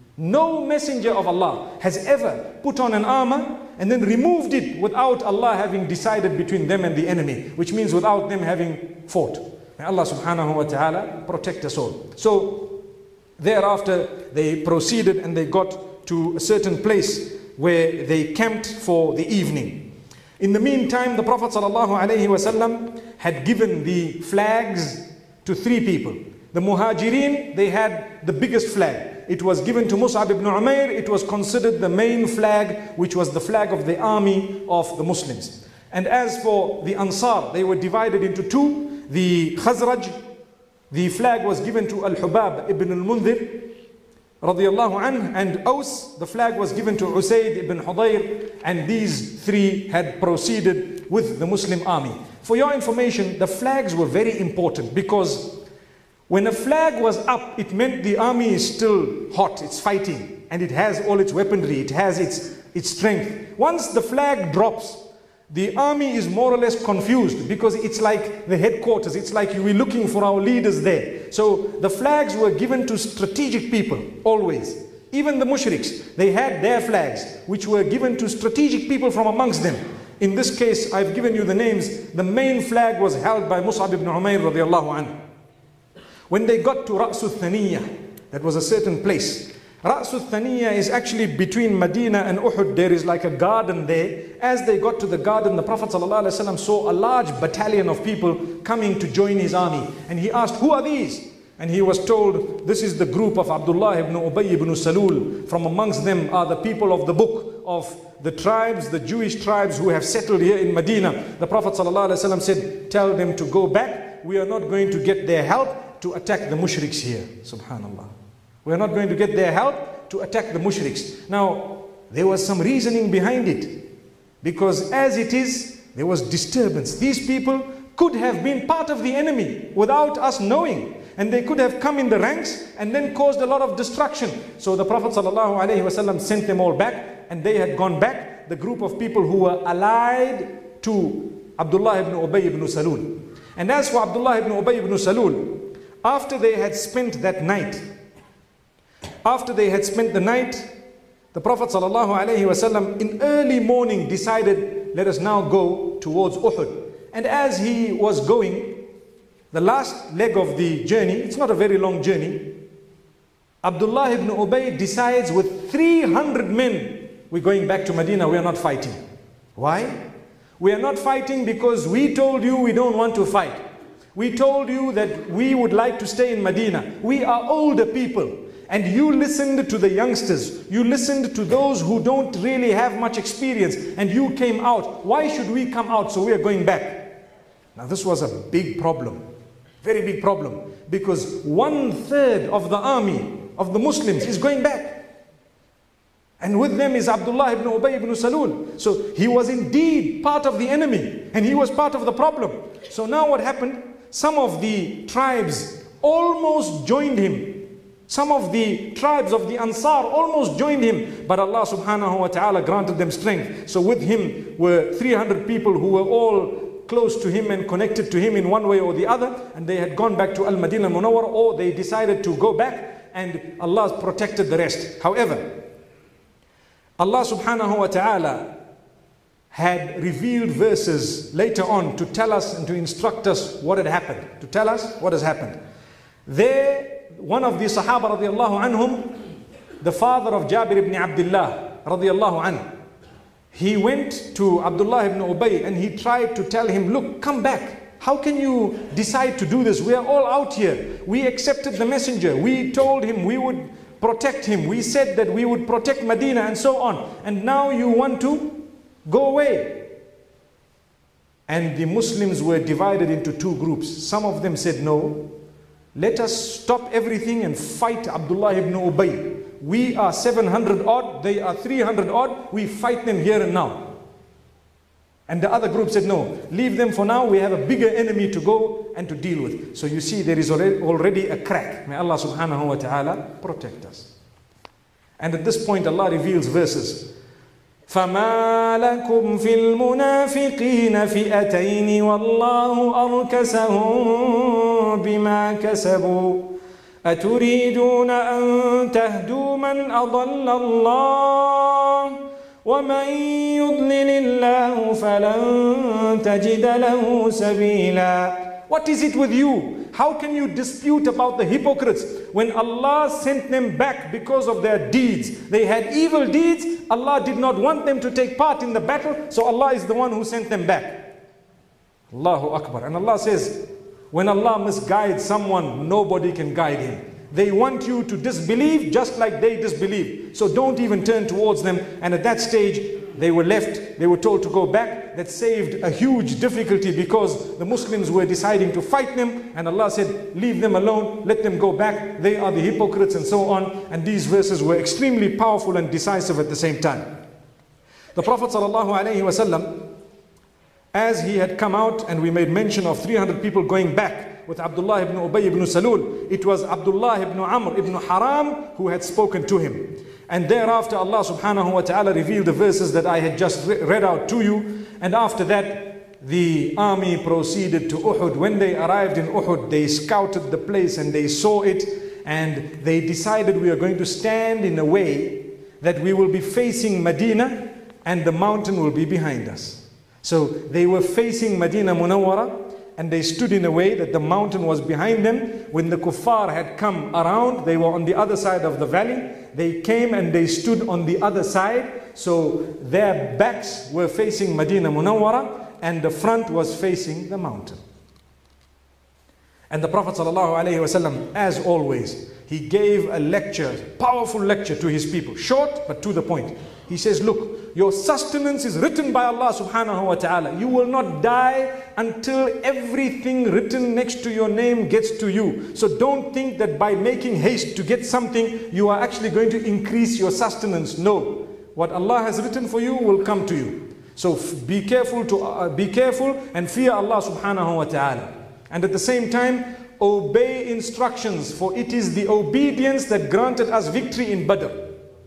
No messenger of Allah has ever put on an armor and then removed it without Allah having decided between them and the enemy, which means without them having fought. May Allah subhanahu wa ta'ala protect us all. So thereafter they proceeded and they got to a certain place where they camped for the evening. In the meantime, the Prophet sallallahu alaihi wasallam had given the flags to 3 people. The Muhajirin, they had the biggest flag. It was given to Mus'ab ibn Umair. It was considered the main flag, which was the flag of the army of the Muslims. And as for the Ansar, they were divided into 2. The Khazraj, the flag was given to Al-Hubab ibn al-Mundhir radiyallahu anh, and Aus, the flag was given to Usayd ibn Hudayr, and these 3 had proceeded with the Muslim army. For your information, the flags were very important, because when a flag was up, it meant the army is still hot, it's fighting, and it has all its weaponry, it has its strength. Once the flag drops, the army is more or less confused, because it's like the headquarters, it's like we're looking for our leaders there. So the flags were given to strategic people, always. Even the mushriks, they had their flags, which were given to strategic people from amongst them. In this case, I've given you the names. The main flag was held by Mus'ab ibn Umair radiyallahu anhu. When they got to Ra'su Thaniya, that was a certain place. Ra'su Thaniya is actually between Medina and Uhud. There is like a garden there. As they got to the garden, the Prophet ﷺ saw a large battalion of people coming to join his army. And he asked, who are these? And he was told, this is the group of Abdullah ibn Ubay ibn Salul. From amongst them are the people of the book of the tribes, the Jewish tribes who have settled here in Medina. The Prophet ﷺ said, tell them to go back. We are not going to get their help to attack the mushriks here. Subhanallah. We are not going to get their help to to attack the mushriks. Now, there was some reasoning behind it, because as it is, there was disturbance. These people could have been part of the enemy without us knowing, and they could have come in the ranks and then caused a lot of destruction. So the Prophet ﷺ sent them all back, and they had gone back, the group of people who were allied to Abdullah ibn Ubay ibn Salul. And as for Abdullah ibn Ubay ibn Salul, after they had spent that night, the Prophet ﷺ in early morning decided, let us now go towards Uhud. And as he was going, the last leg of the journey, it's not a very long journey, Abdullah ibn Ubay decides with 300 men, we're going back to Medina, we are not fighting. Why? We are not fighting because we told you we don't want to fight. We told you that we would like to stay in Medina. We are older people. And you listened to the youngsters. You listened to those who don't really have much experience. And you came out. Why should we come out? So we are going back. Now this was a big problem. Very big problem. Because 1/3 of the army of the Muslims is going back. And with them is Abdullah ibn Ubay ibn Salul. So he was indeed part of the enemy. And he was part of the problem. So now what happened? Some of the tribes almost joined him. Some of the tribes of the Ansar almost joined him. But Allah subhanahu wa ta'ala granted them strength. So with him were 300 people who were all close to him and connected to him in one way or the other. And they had gone back to Al-Madinah Munawwara, or they decided to go back, and Allah protected the rest. However, Allah subhanahu wa ta'ala had revealed verses later on to tell us and to instruct us what had happened. To tell us what has happened. There, one of the Sahaba radiallahu anhum, the father of Jabir ibn Abdullah radiallahu anhu, he went to Abdullah ibn Ubay and he tried to tell him, look, come back. How can you decide to do this? We are all out here. We accepted the messenger. We told him we would protect him. We said that we would protect Medina and so on. And now you want to go away. And the Muslims were divided into two groups. Some of them said, no, let us stop everything and fight Abdullah ibn Ubay. We are 700 odd, they are 300 odd, we fight them here and now. And the other group said, no, leave them for now, we have a bigger enemy to go and to deal with. So you see, there is already a crack. May Allah subhanahu wa ta'ala protect us. And at this point Allah reveals verses. فَمَا لَكُمْ فِي الْمُنَافِقِينَ فِئَتَيْنِ وَاللَّهُ أَرْكَسَهُم بِمَا كَسَبُوا أَتُرِيدُونَ أَن تَهْدُوا مَنْ أَضَلَّ اللَّهُ وَمَنْ يُضْلِلِ اللَّهُ فَلَنْ تَجِدَ لَهُ سَبِيلًا. What is it with you? How can you dispute about the hypocrites when Allah sent them back because of their deeds? They had evil deeds. Allah did not want them to take part in the battle, so Allah is the one who sent them back. Allahu Akbar. And Allah says, when Allah misguides someone, nobody can guide him. They want you to disbelieve just like they disbelieve. So don't even turn towards them. And at that stage, they were left, they were told to go back. That saved a huge difficulty because the Muslims were deciding to fight them. And Allah said, leave them alone, let them go back. They are the hypocrites and so on. And these verses were extremely powerful and decisive at the same time. The Prophet ﷺ, as he had come out, and we made mention of 300 people going back with Abdullah ibn Ubay ibn Salul, it was Abdullah ibn Amr ibn Haram who had spoken to him. And thereafter Allah subhanahu wa ta'ala revealed the verses that I had just read out to you. And after that, the army proceeded to Uhud. When they arrived in Uhud, they scouted the place and they saw it. And they decided, we are going to stand in a way that we will be facing Medina and the mountain will be behind us. So they were facing Medina Munawwara, and they stood in a way that the mountain was behind them. When the kuffar had come around, they were on the other side of the valley. They came and they stood on the other side. So their backs were facing Medina Munawwara and the front was facing the mountain. And the Prophet ﷺ, as always, he gave a lecture, powerful lecture to his people. Short, but to the point. He says, look, your sustenance is written by Allah subhanahu wa ta'ala. You will not die until everything written next to your name gets to you. So don't think that by making haste to get something, you are actually going to increase your sustenance. No. What Allah has written for you will come to you. So be careful and fear Allah subhanahu wa ta'ala. And at the same time, obey instructions, for it is the obedience that granted us victory in Badr.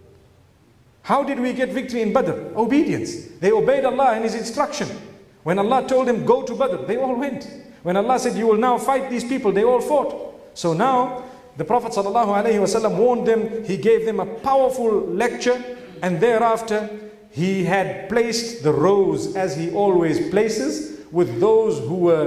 How did we get victory in Badr? Obedience. They obeyed Allah and His instruction. When Allah told them, go to Badr, they all went. When Allah said, you will now fight these people, they all fought. So now, the Prophet ﷺ warned them, he gave them a powerful lecture, and thereafter, he had placed the rows, as he always places, with those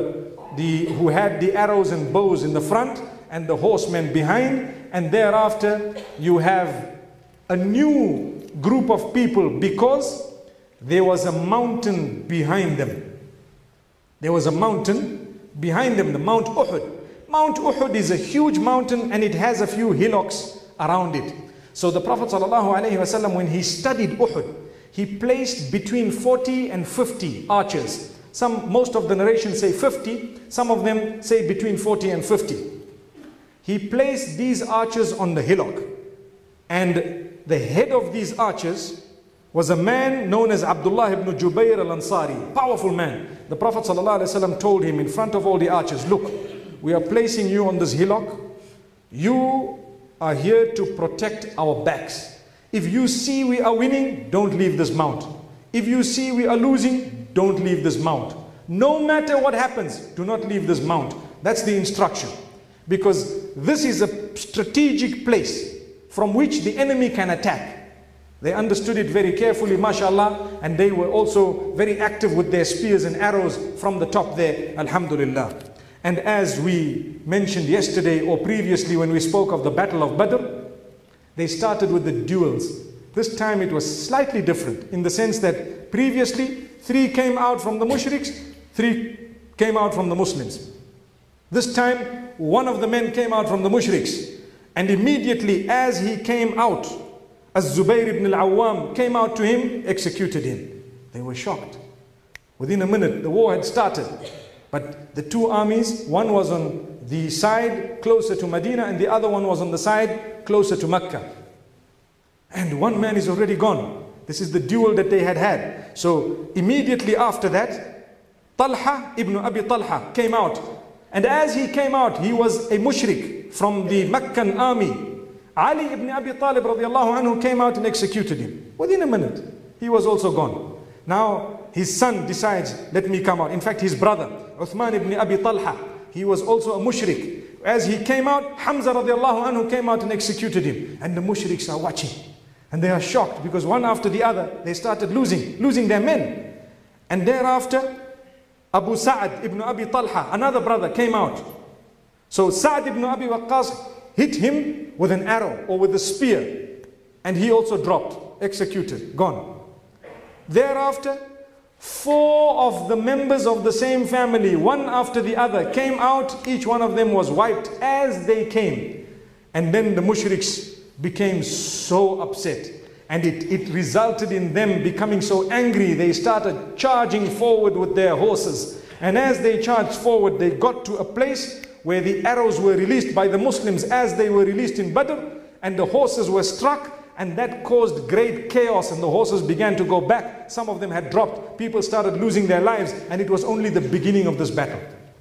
who had the arrows and bows in the front, and the horsemen behind, and thereafter, you have a new group of people, because there was a mountain behind them. There was a mountain behind them, the Mount Uhud. Mount Uhud is a huge mountain, and it has a few hillocks around it. So the Prophet ﷺ, when he studied Uhud, he placed between 40 and 50 archers. Most of the narrations say 50, some of them say between 40 and 50. He placed these archers on the hillock, and the head of these archers was a man known as Abdullah ibn Jubayr al-Ansari, powerful man. The Prophet ﷺ told him in front of all the archers, look, we are placing you on this hillock. You are here to protect our backs. If you see we are winning, don't leave this mount. If you see we are losing, don't leave this mount. No matter what happens, do not leave this mount. That's the instruction. Because this is a strategic place from which the enemy can attack. They understood it very carefully, mashallah, and they were also very active with their spears and arrows from the top there, alhamdulillah. And as we mentioned yesterday or previously when we spoke of the Battle of Badr, they started with the duels. This time it was slightly different in the sense that previously 3 came out from the mushriks, 3 came out from the Muslims. This time one of the men came out from the mushriks, and immediately as he came out, as Zubayr ibn al-Awwam came out to him, executed him. They were shocked. Within a minute the war had started. But the two armies, one was on the side closer to Medina and the other one was on the side closer to Mecca. And one man is already gone. This is the duel that they had had. So immediately after that, Talha ibn Abi Talha came out. And as he came out, he was a mushrik from the Meccan army. Ali ibn Abi Talib radiallahu anhu came out and executed him. Within a minute, he was also gone. Now his son decides, let me come out. In fact, his brother, Uthman ibn Abi Talha, he was also a mushrik. As he came out, Hamza radiallahu anhu came out and executed him. And the mushriks are watching. And they are shocked because one after the other, they started losing their men. And thereafter, Abu Sa'd ibn Abi Talha, another brother, came out. So Sa'd ibn Abi Waqqas hit him with an arrow or with a spear. And he also dropped, executed, gone. Thereafter, 4 of the members of the same family, one after the other, came out. Each one of them was wiped as they came. And then the mushriks became so upset. And it resulted in them becoming so angry. They started charging forward with their horses. And as they charged forward, they got to a place where the arrows were released by the Muslims as they were released in Badr. And the horses were struck. And that caused great chaos, and the horses began to go back. Some of them had dropped. People started losing their lives, and it was only the beginning of this battle.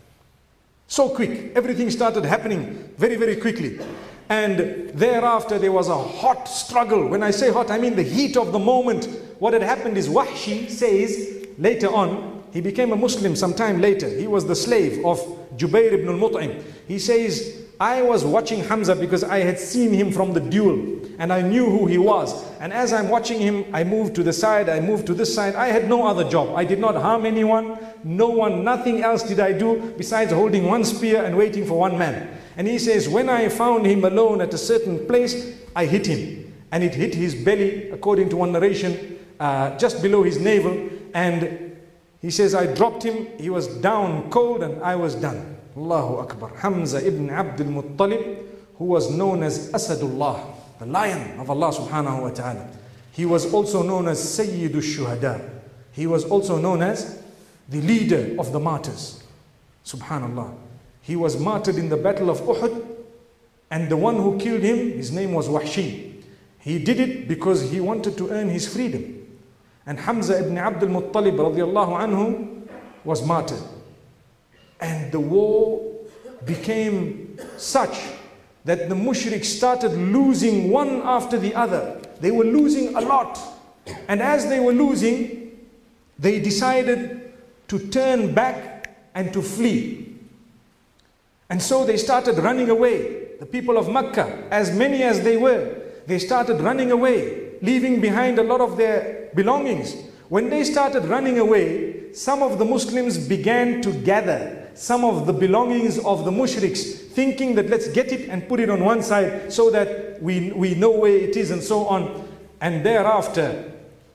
So quick. Everything started happening very, very quickly. And thereafter there was a hot struggle. When I say hot, I mean the heat of the moment. What had happened is Wahshi says later on, he became a Muslim sometime later. He was the slave of Jubayr ibn al-Mut'im. He says, I was watching Hamza because I had seen him from the duel and I knew who he was. And as I'm watching him, I moved to the side, I moved to this side. I had no other job. I did not harm anyone, nothing else did I do besides holding one spear and waiting for one man. And he says, when I found him alone at a certain place, I hit him. And it hit his belly, according to one narration, just below his navel. And he says, I dropped him, he was down cold and I was done. Allahu Akbar. Hamza ibn Abdul Muttalib, who was known as Asadullah, the lion of Allah subhanahu wa ta'ala. He was also known as Sayyidu Shuhada. He was also known as the leader of the martyrs. Subhanallah. He was martyred in the battle of Uhud, and the one who killed him, his name was Wahshi. He did it because he wanted to earn his freedom. And Hamza ibn Abdul Muttalib radiallahu anhu was martyred. And the war became such that the mushriks started losing one after the other. They were losing a lot. And as they were losing, they decided to turn back and to flee. And so they started running away. The people of Mecca, as many as they were, they started running away, leaving behind a lot of their belongings. When they started running away, some of the Muslims began to gather some of the belongings of the mushriks, thinking that let's get it and put it on one side so that we know where it is and so on. And thereafter,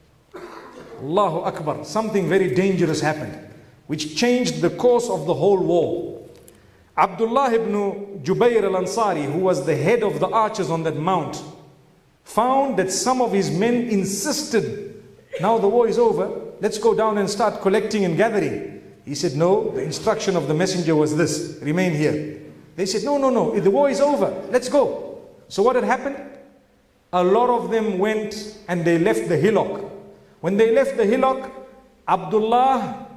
Allahu Akbar, something very dangerous happened, which changed the course of the whole war. Abdullah ibn Jubayr al-Ansari, who was the head of the archers on that mount, found that some of his men insisted, now the war is over, let's go down and start collecting and gathering. He said, no, the instruction of the messenger was this, remain here. They said, no, the war is over, let's go. So what had happened? A lot of them went and they left the hillock. When they left the hillock, Abdullah,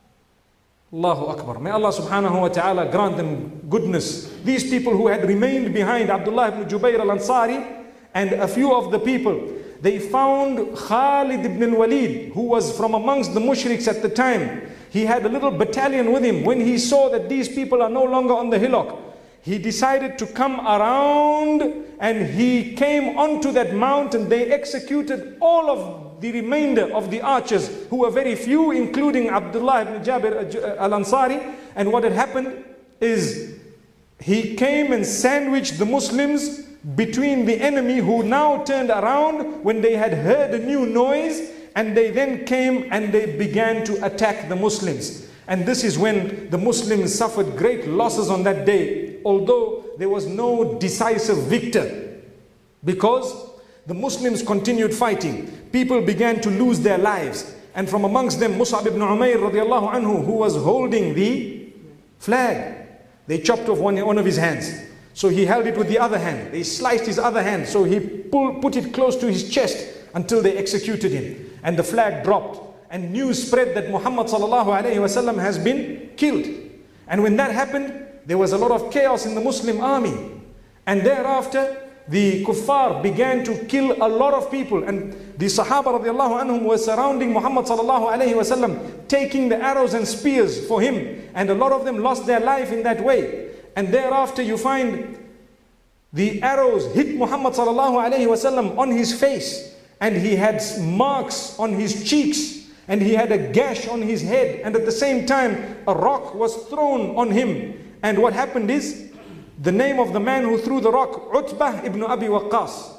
Allahu Akbar, may Allah subhanahu wa ta'ala grant them goodness. These people who had remained behind, Abdullah ibn Jubayr al-Ansari and a few of the people, they found Khalid ibn al-Walid, who was from amongst the mushriks at the time. He had a little battalion with him. When he saw that these people are no longer on the hillock, he decided to come around and he came onto that mount, and they executed all of the remainder of the archers, who were very few, including Abdullah ibn Jabir al-Ansari. And what had happened is he came and sandwiched the Muslims between the enemy, who now turned around when they had heard a new noise, and they then came and they began to attack the Muslims. And this is when the Muslims suffered great losses on that day, although there was no decisive victor, because the Muslims continued fighting. People began to lose their lives, and from amongst them Mus'ab ibn Umair radiallahu anhu, who was holding the flag, they chopped off one of his hands. So he held it with the other hand. They sliced his other hand, so he put it close to his chest until they executed him. And the flag dropped, and news spread that Muhammad sallallahu alayhi wasallam has been killed. And when that happened, there was a lot of chaos in the Muslim army. And thereafter, the kuffar began to kill a lot of people, and the Sahaba radiallahu anhum were surrounding Muhammad sallallahu alayhi wasallam, taking the arrows and spears for him, and a lot of them lost their life in that way. And thereafter you find the arrows hit Muhammad sallallahu alayhi wasallam on his face, and he had marks on his cheeks, and he had a gash on his head, and at the same time a rock was thrown on him. And what happened is, the name of the man who threw the rock, Utbah ibn Abi Waqqas,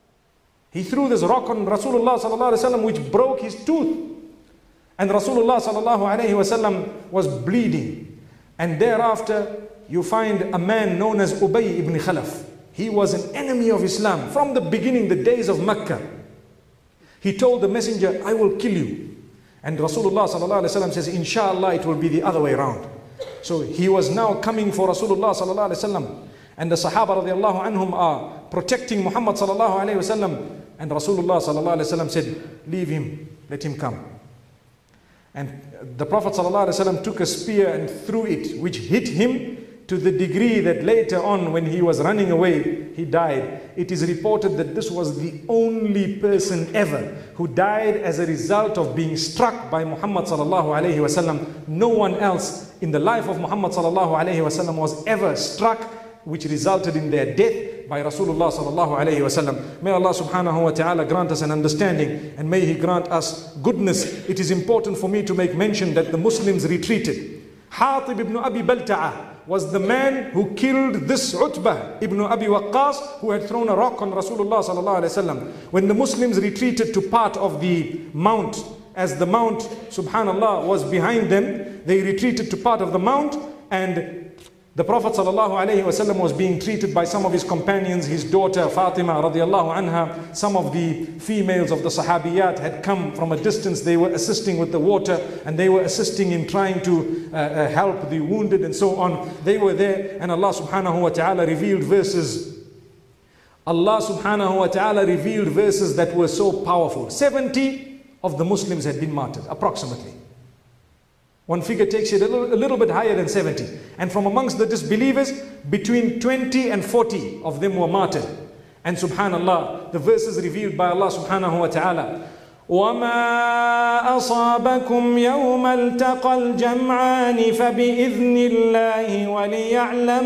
he threw this rock on Rasulullah sallallahu alaihi wasallam, which broke his tooth, and Rasulullah sallallahu alaihi wasallam was bleeding. And thereafter you find a man known as Ubay ibn Khalaf. He was an enemy of Islam from the beginning, the days of Mecca. He told the messenger, I will kill you. And Rasulullah sallallahu alaihi wasallam says, inshallah it will be the other way around. So he was now coming for Rasulullah sallallahu alaihi wasallam, and the Sahaba radiallahu anhum are protecting Muhammad sallallahu alaihi wasallam. And Rasulullah sallallahu alaihi wasallam said, leave him, let him come. And the Prophet sallallahu alaihi wasallam took a spear and threw it, which hit him to the degree that later on, when he was running away, he died. It is reported that this was the only person ever who died as a result of being struck by Muhammad sallallahu alaihi wasallam. No one else in the life of Muhammad sallallahu alaihi wasallam was ever struck, which resulted in their death, by Rasulullah sallallahu alaihi wasallam. May Allah subhanahu wa ta'ala grant us an understanding, and may He grant us goodness. It is important for me to make mention that the Muslims retreated. Hatib ibn Abi Balta'a was the man who killed this Utbah ibn Abi Waqqas, who had thrown a rock on Rasulullah sallallahu alaihi wasallam. When the Muslims retreated to part of the mount, as the mount, subhanallah, was behind them, they retreated to part of the mount, and The Prophet ﷺ was being treated by some of his companions, his daughter Fatima radiallahu anha. Some of the females of the Sahabiyat had come from a distance. They were assisting with the water and they were assisting in trying to help the wounded and so on. They were there, and Allah subhanahu wa ta'ala revealed verses. Allah subhanahu wa ta'ala revealed verses that were so powerful. 70 of the Muslims had been martyred, approximately. One figure takes it a little bit higher than 70. And from amongst the disbelievers, between 20 and 40 of them were martyred. And subhanallah, the verses revealed by Allah subhanahu wa ta'ala, وَمَا أَصَابَكُمْ يَوْمَ الْتَقَى الْجَمْعَانِ فَبِإِذْنِ اللَّهِ وَلِيَعْلَمَ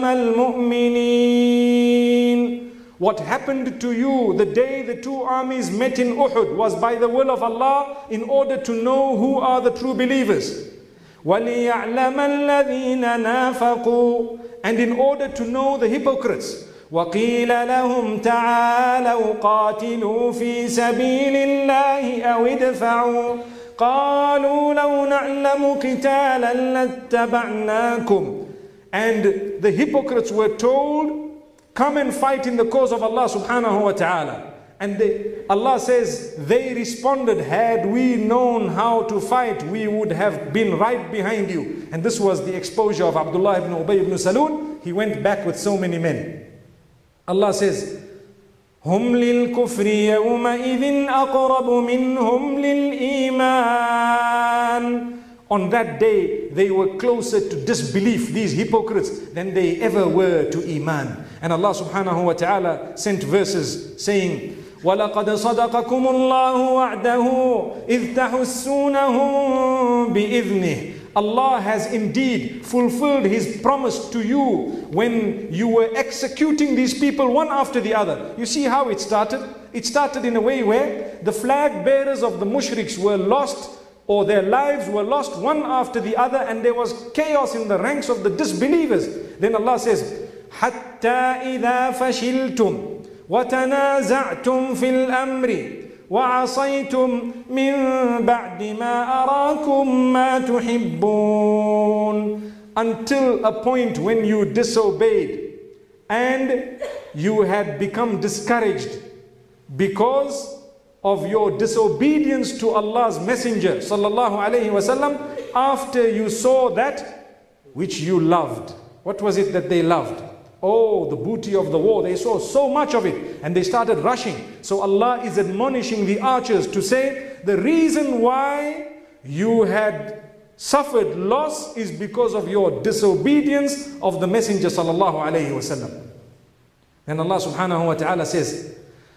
الْمُؤْمِنِينَ. What happened to you the day the two armies met in Uhud was by the will of Allah, in order to know who are the true believers. وَلِيَعْلَمَ الَّذِينَ نَافَقُوا, and in order to know the hypocrites. وَقِيلَ لَهُمْ تَعَالَوْا قَاتِلُوا فِي سَبِيلِ اللَّهِ أَوْ ادْفَعُوا قَالُوا لَوْ نَعْلَمُ قِتَالًا لَاتَّبَعْنَاكُمْ. And the hypocrites were told, come and fight in the cause of Allah subhanahu wa ta'ala. And Allah says, they responded, had we known how to fight, we would have been right behind you. And this was the exposure of Abdullah ibn Ubay ibn Salul. He went back with so many men. Allah says, هُمْ لِلْكُفْرِ يَوْمَئِذٍ أَقْرَبُ مِنْهُمْ لِلْإِيمَانِ. On that day, they were closer to disbelief, these hypocrites, than they ever were to Iman. And Allah subhanahu wa ta'ala sent verses saying, وَلَقَدْ صَدَقَكُمُ اللَّهُ وَعْدَهُ إِذْ تَحُسُّونَهُمْ بِإِذْنِهِ. Allah has indeed fulfilled His promise to you when you were executing these people one after the other. You see how it started? It started in a way where the flag bearers of the mushriks were lost, or their lives were lost one after the other, and there was chaos in the ranks of the disbelievers. Then Allah says, حَتَّى إِذَا فَشِلْتُمْ وَتَنَازَعْتُمْ فِي الْأَمْرِ وَعَصَيْتُمْ مِنْ بَعْدِ مَا أَرَاكُمْ مَا تُحِبُّونَ. Until a point when you disobeyed and you had become discouraged because of your disobedience to Allah's Messenger sallallahu alaihi wasallam, after you saw that which you loved. What was it that they loved? Oh, the booty of the war. They saw so much of it and they started rushing. So Allah is admonishing the archers to say, the reason why you had suffered loss is because of your disobedience of the Messenger sallallahu alaihi wasallam. And Allah subhanahu wa ta'ala says,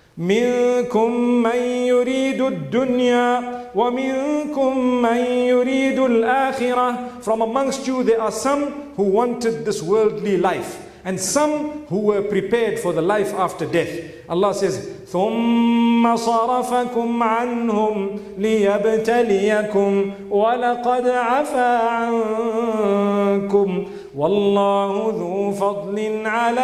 منكم من يريد الدنيا ومنكم من يريد الآخرة. From amongst you there are some who wanted this worldly life, and some who were prepared for the life after death. Allah says, ثُمَّ صَرَفَكُمْ عَنْهُمْ لِيَبْتَلِيَكُمْ وَلَقَدْ عَفَا عَنْكُمْ وَاللَّهُ ذُو فَضْلٍ عَلَى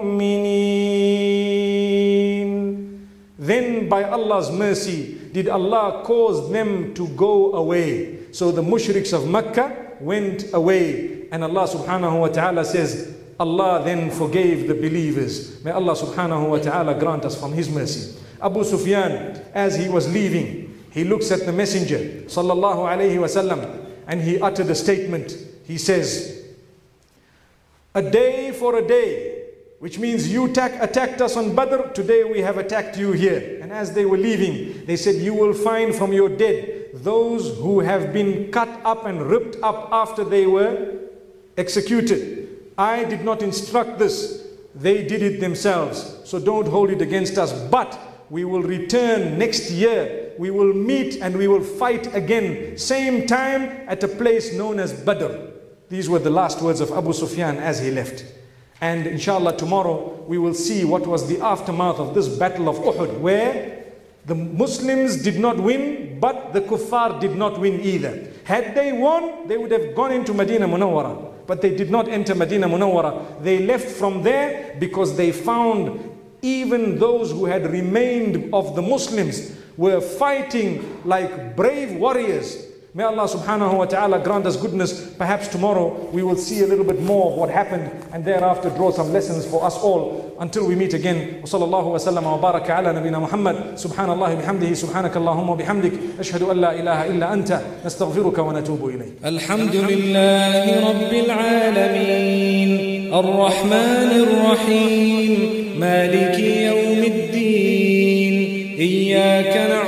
الْمُؤْمِنِينَ. Then by Allah's mercy did Allah cause them to go away. So the mushriks of Mecca went away, and Allah subhanahu wa ta'ala says, Allah then forgave the believers. May Allah subhanahu wa ta'ala grant us from His mercy. Abu Sufyan, as he was leaving, he looks at the Messenger sallallahu alayhi wasallam, and he uttered a statement. He says, a day for a day, which means you attacked us on Badr, today we have attacked you here. And as they were leaving, they said, you will find from your dead those who have been cut up and ripped up after they were executed. I did not instruct this, they did it themselves, so don't hold it against us. But we will return next year, we will meet and we will fight again, same time at a place known as Badr. These were the last words of Abu Sufyan as he left. And inshallah tomorrow we will see what was the aftermath of this battle of Uhud, where the Muslims did not win, but the kuffar did not win either. Had they won, they would have gone into Medina Munawwara, but they did not enter Medina Munawwara. They left from there because they found even those who had remained of the Muslims were fighting like brave warriors. May Allah subhanahu wa ta'ala grant us goodness. Perhaps tomorrow we will see a little bit more of what happened and thereafter draw some lessons for us all until we meet again. Wa sallallahu wa sallam wa baraka ala nabina Muhammad. Subhanallah bihamdihi, subhanakallahumma bihamdik. Ashhadu an la ilaha illa anta. Nastaghfiruka wa natubu ilayk. Alhamdulillahi Rabbil Alameen. Ar-Rahmanir Rahim. Maliki yawmiddin. Iyyaka na'budu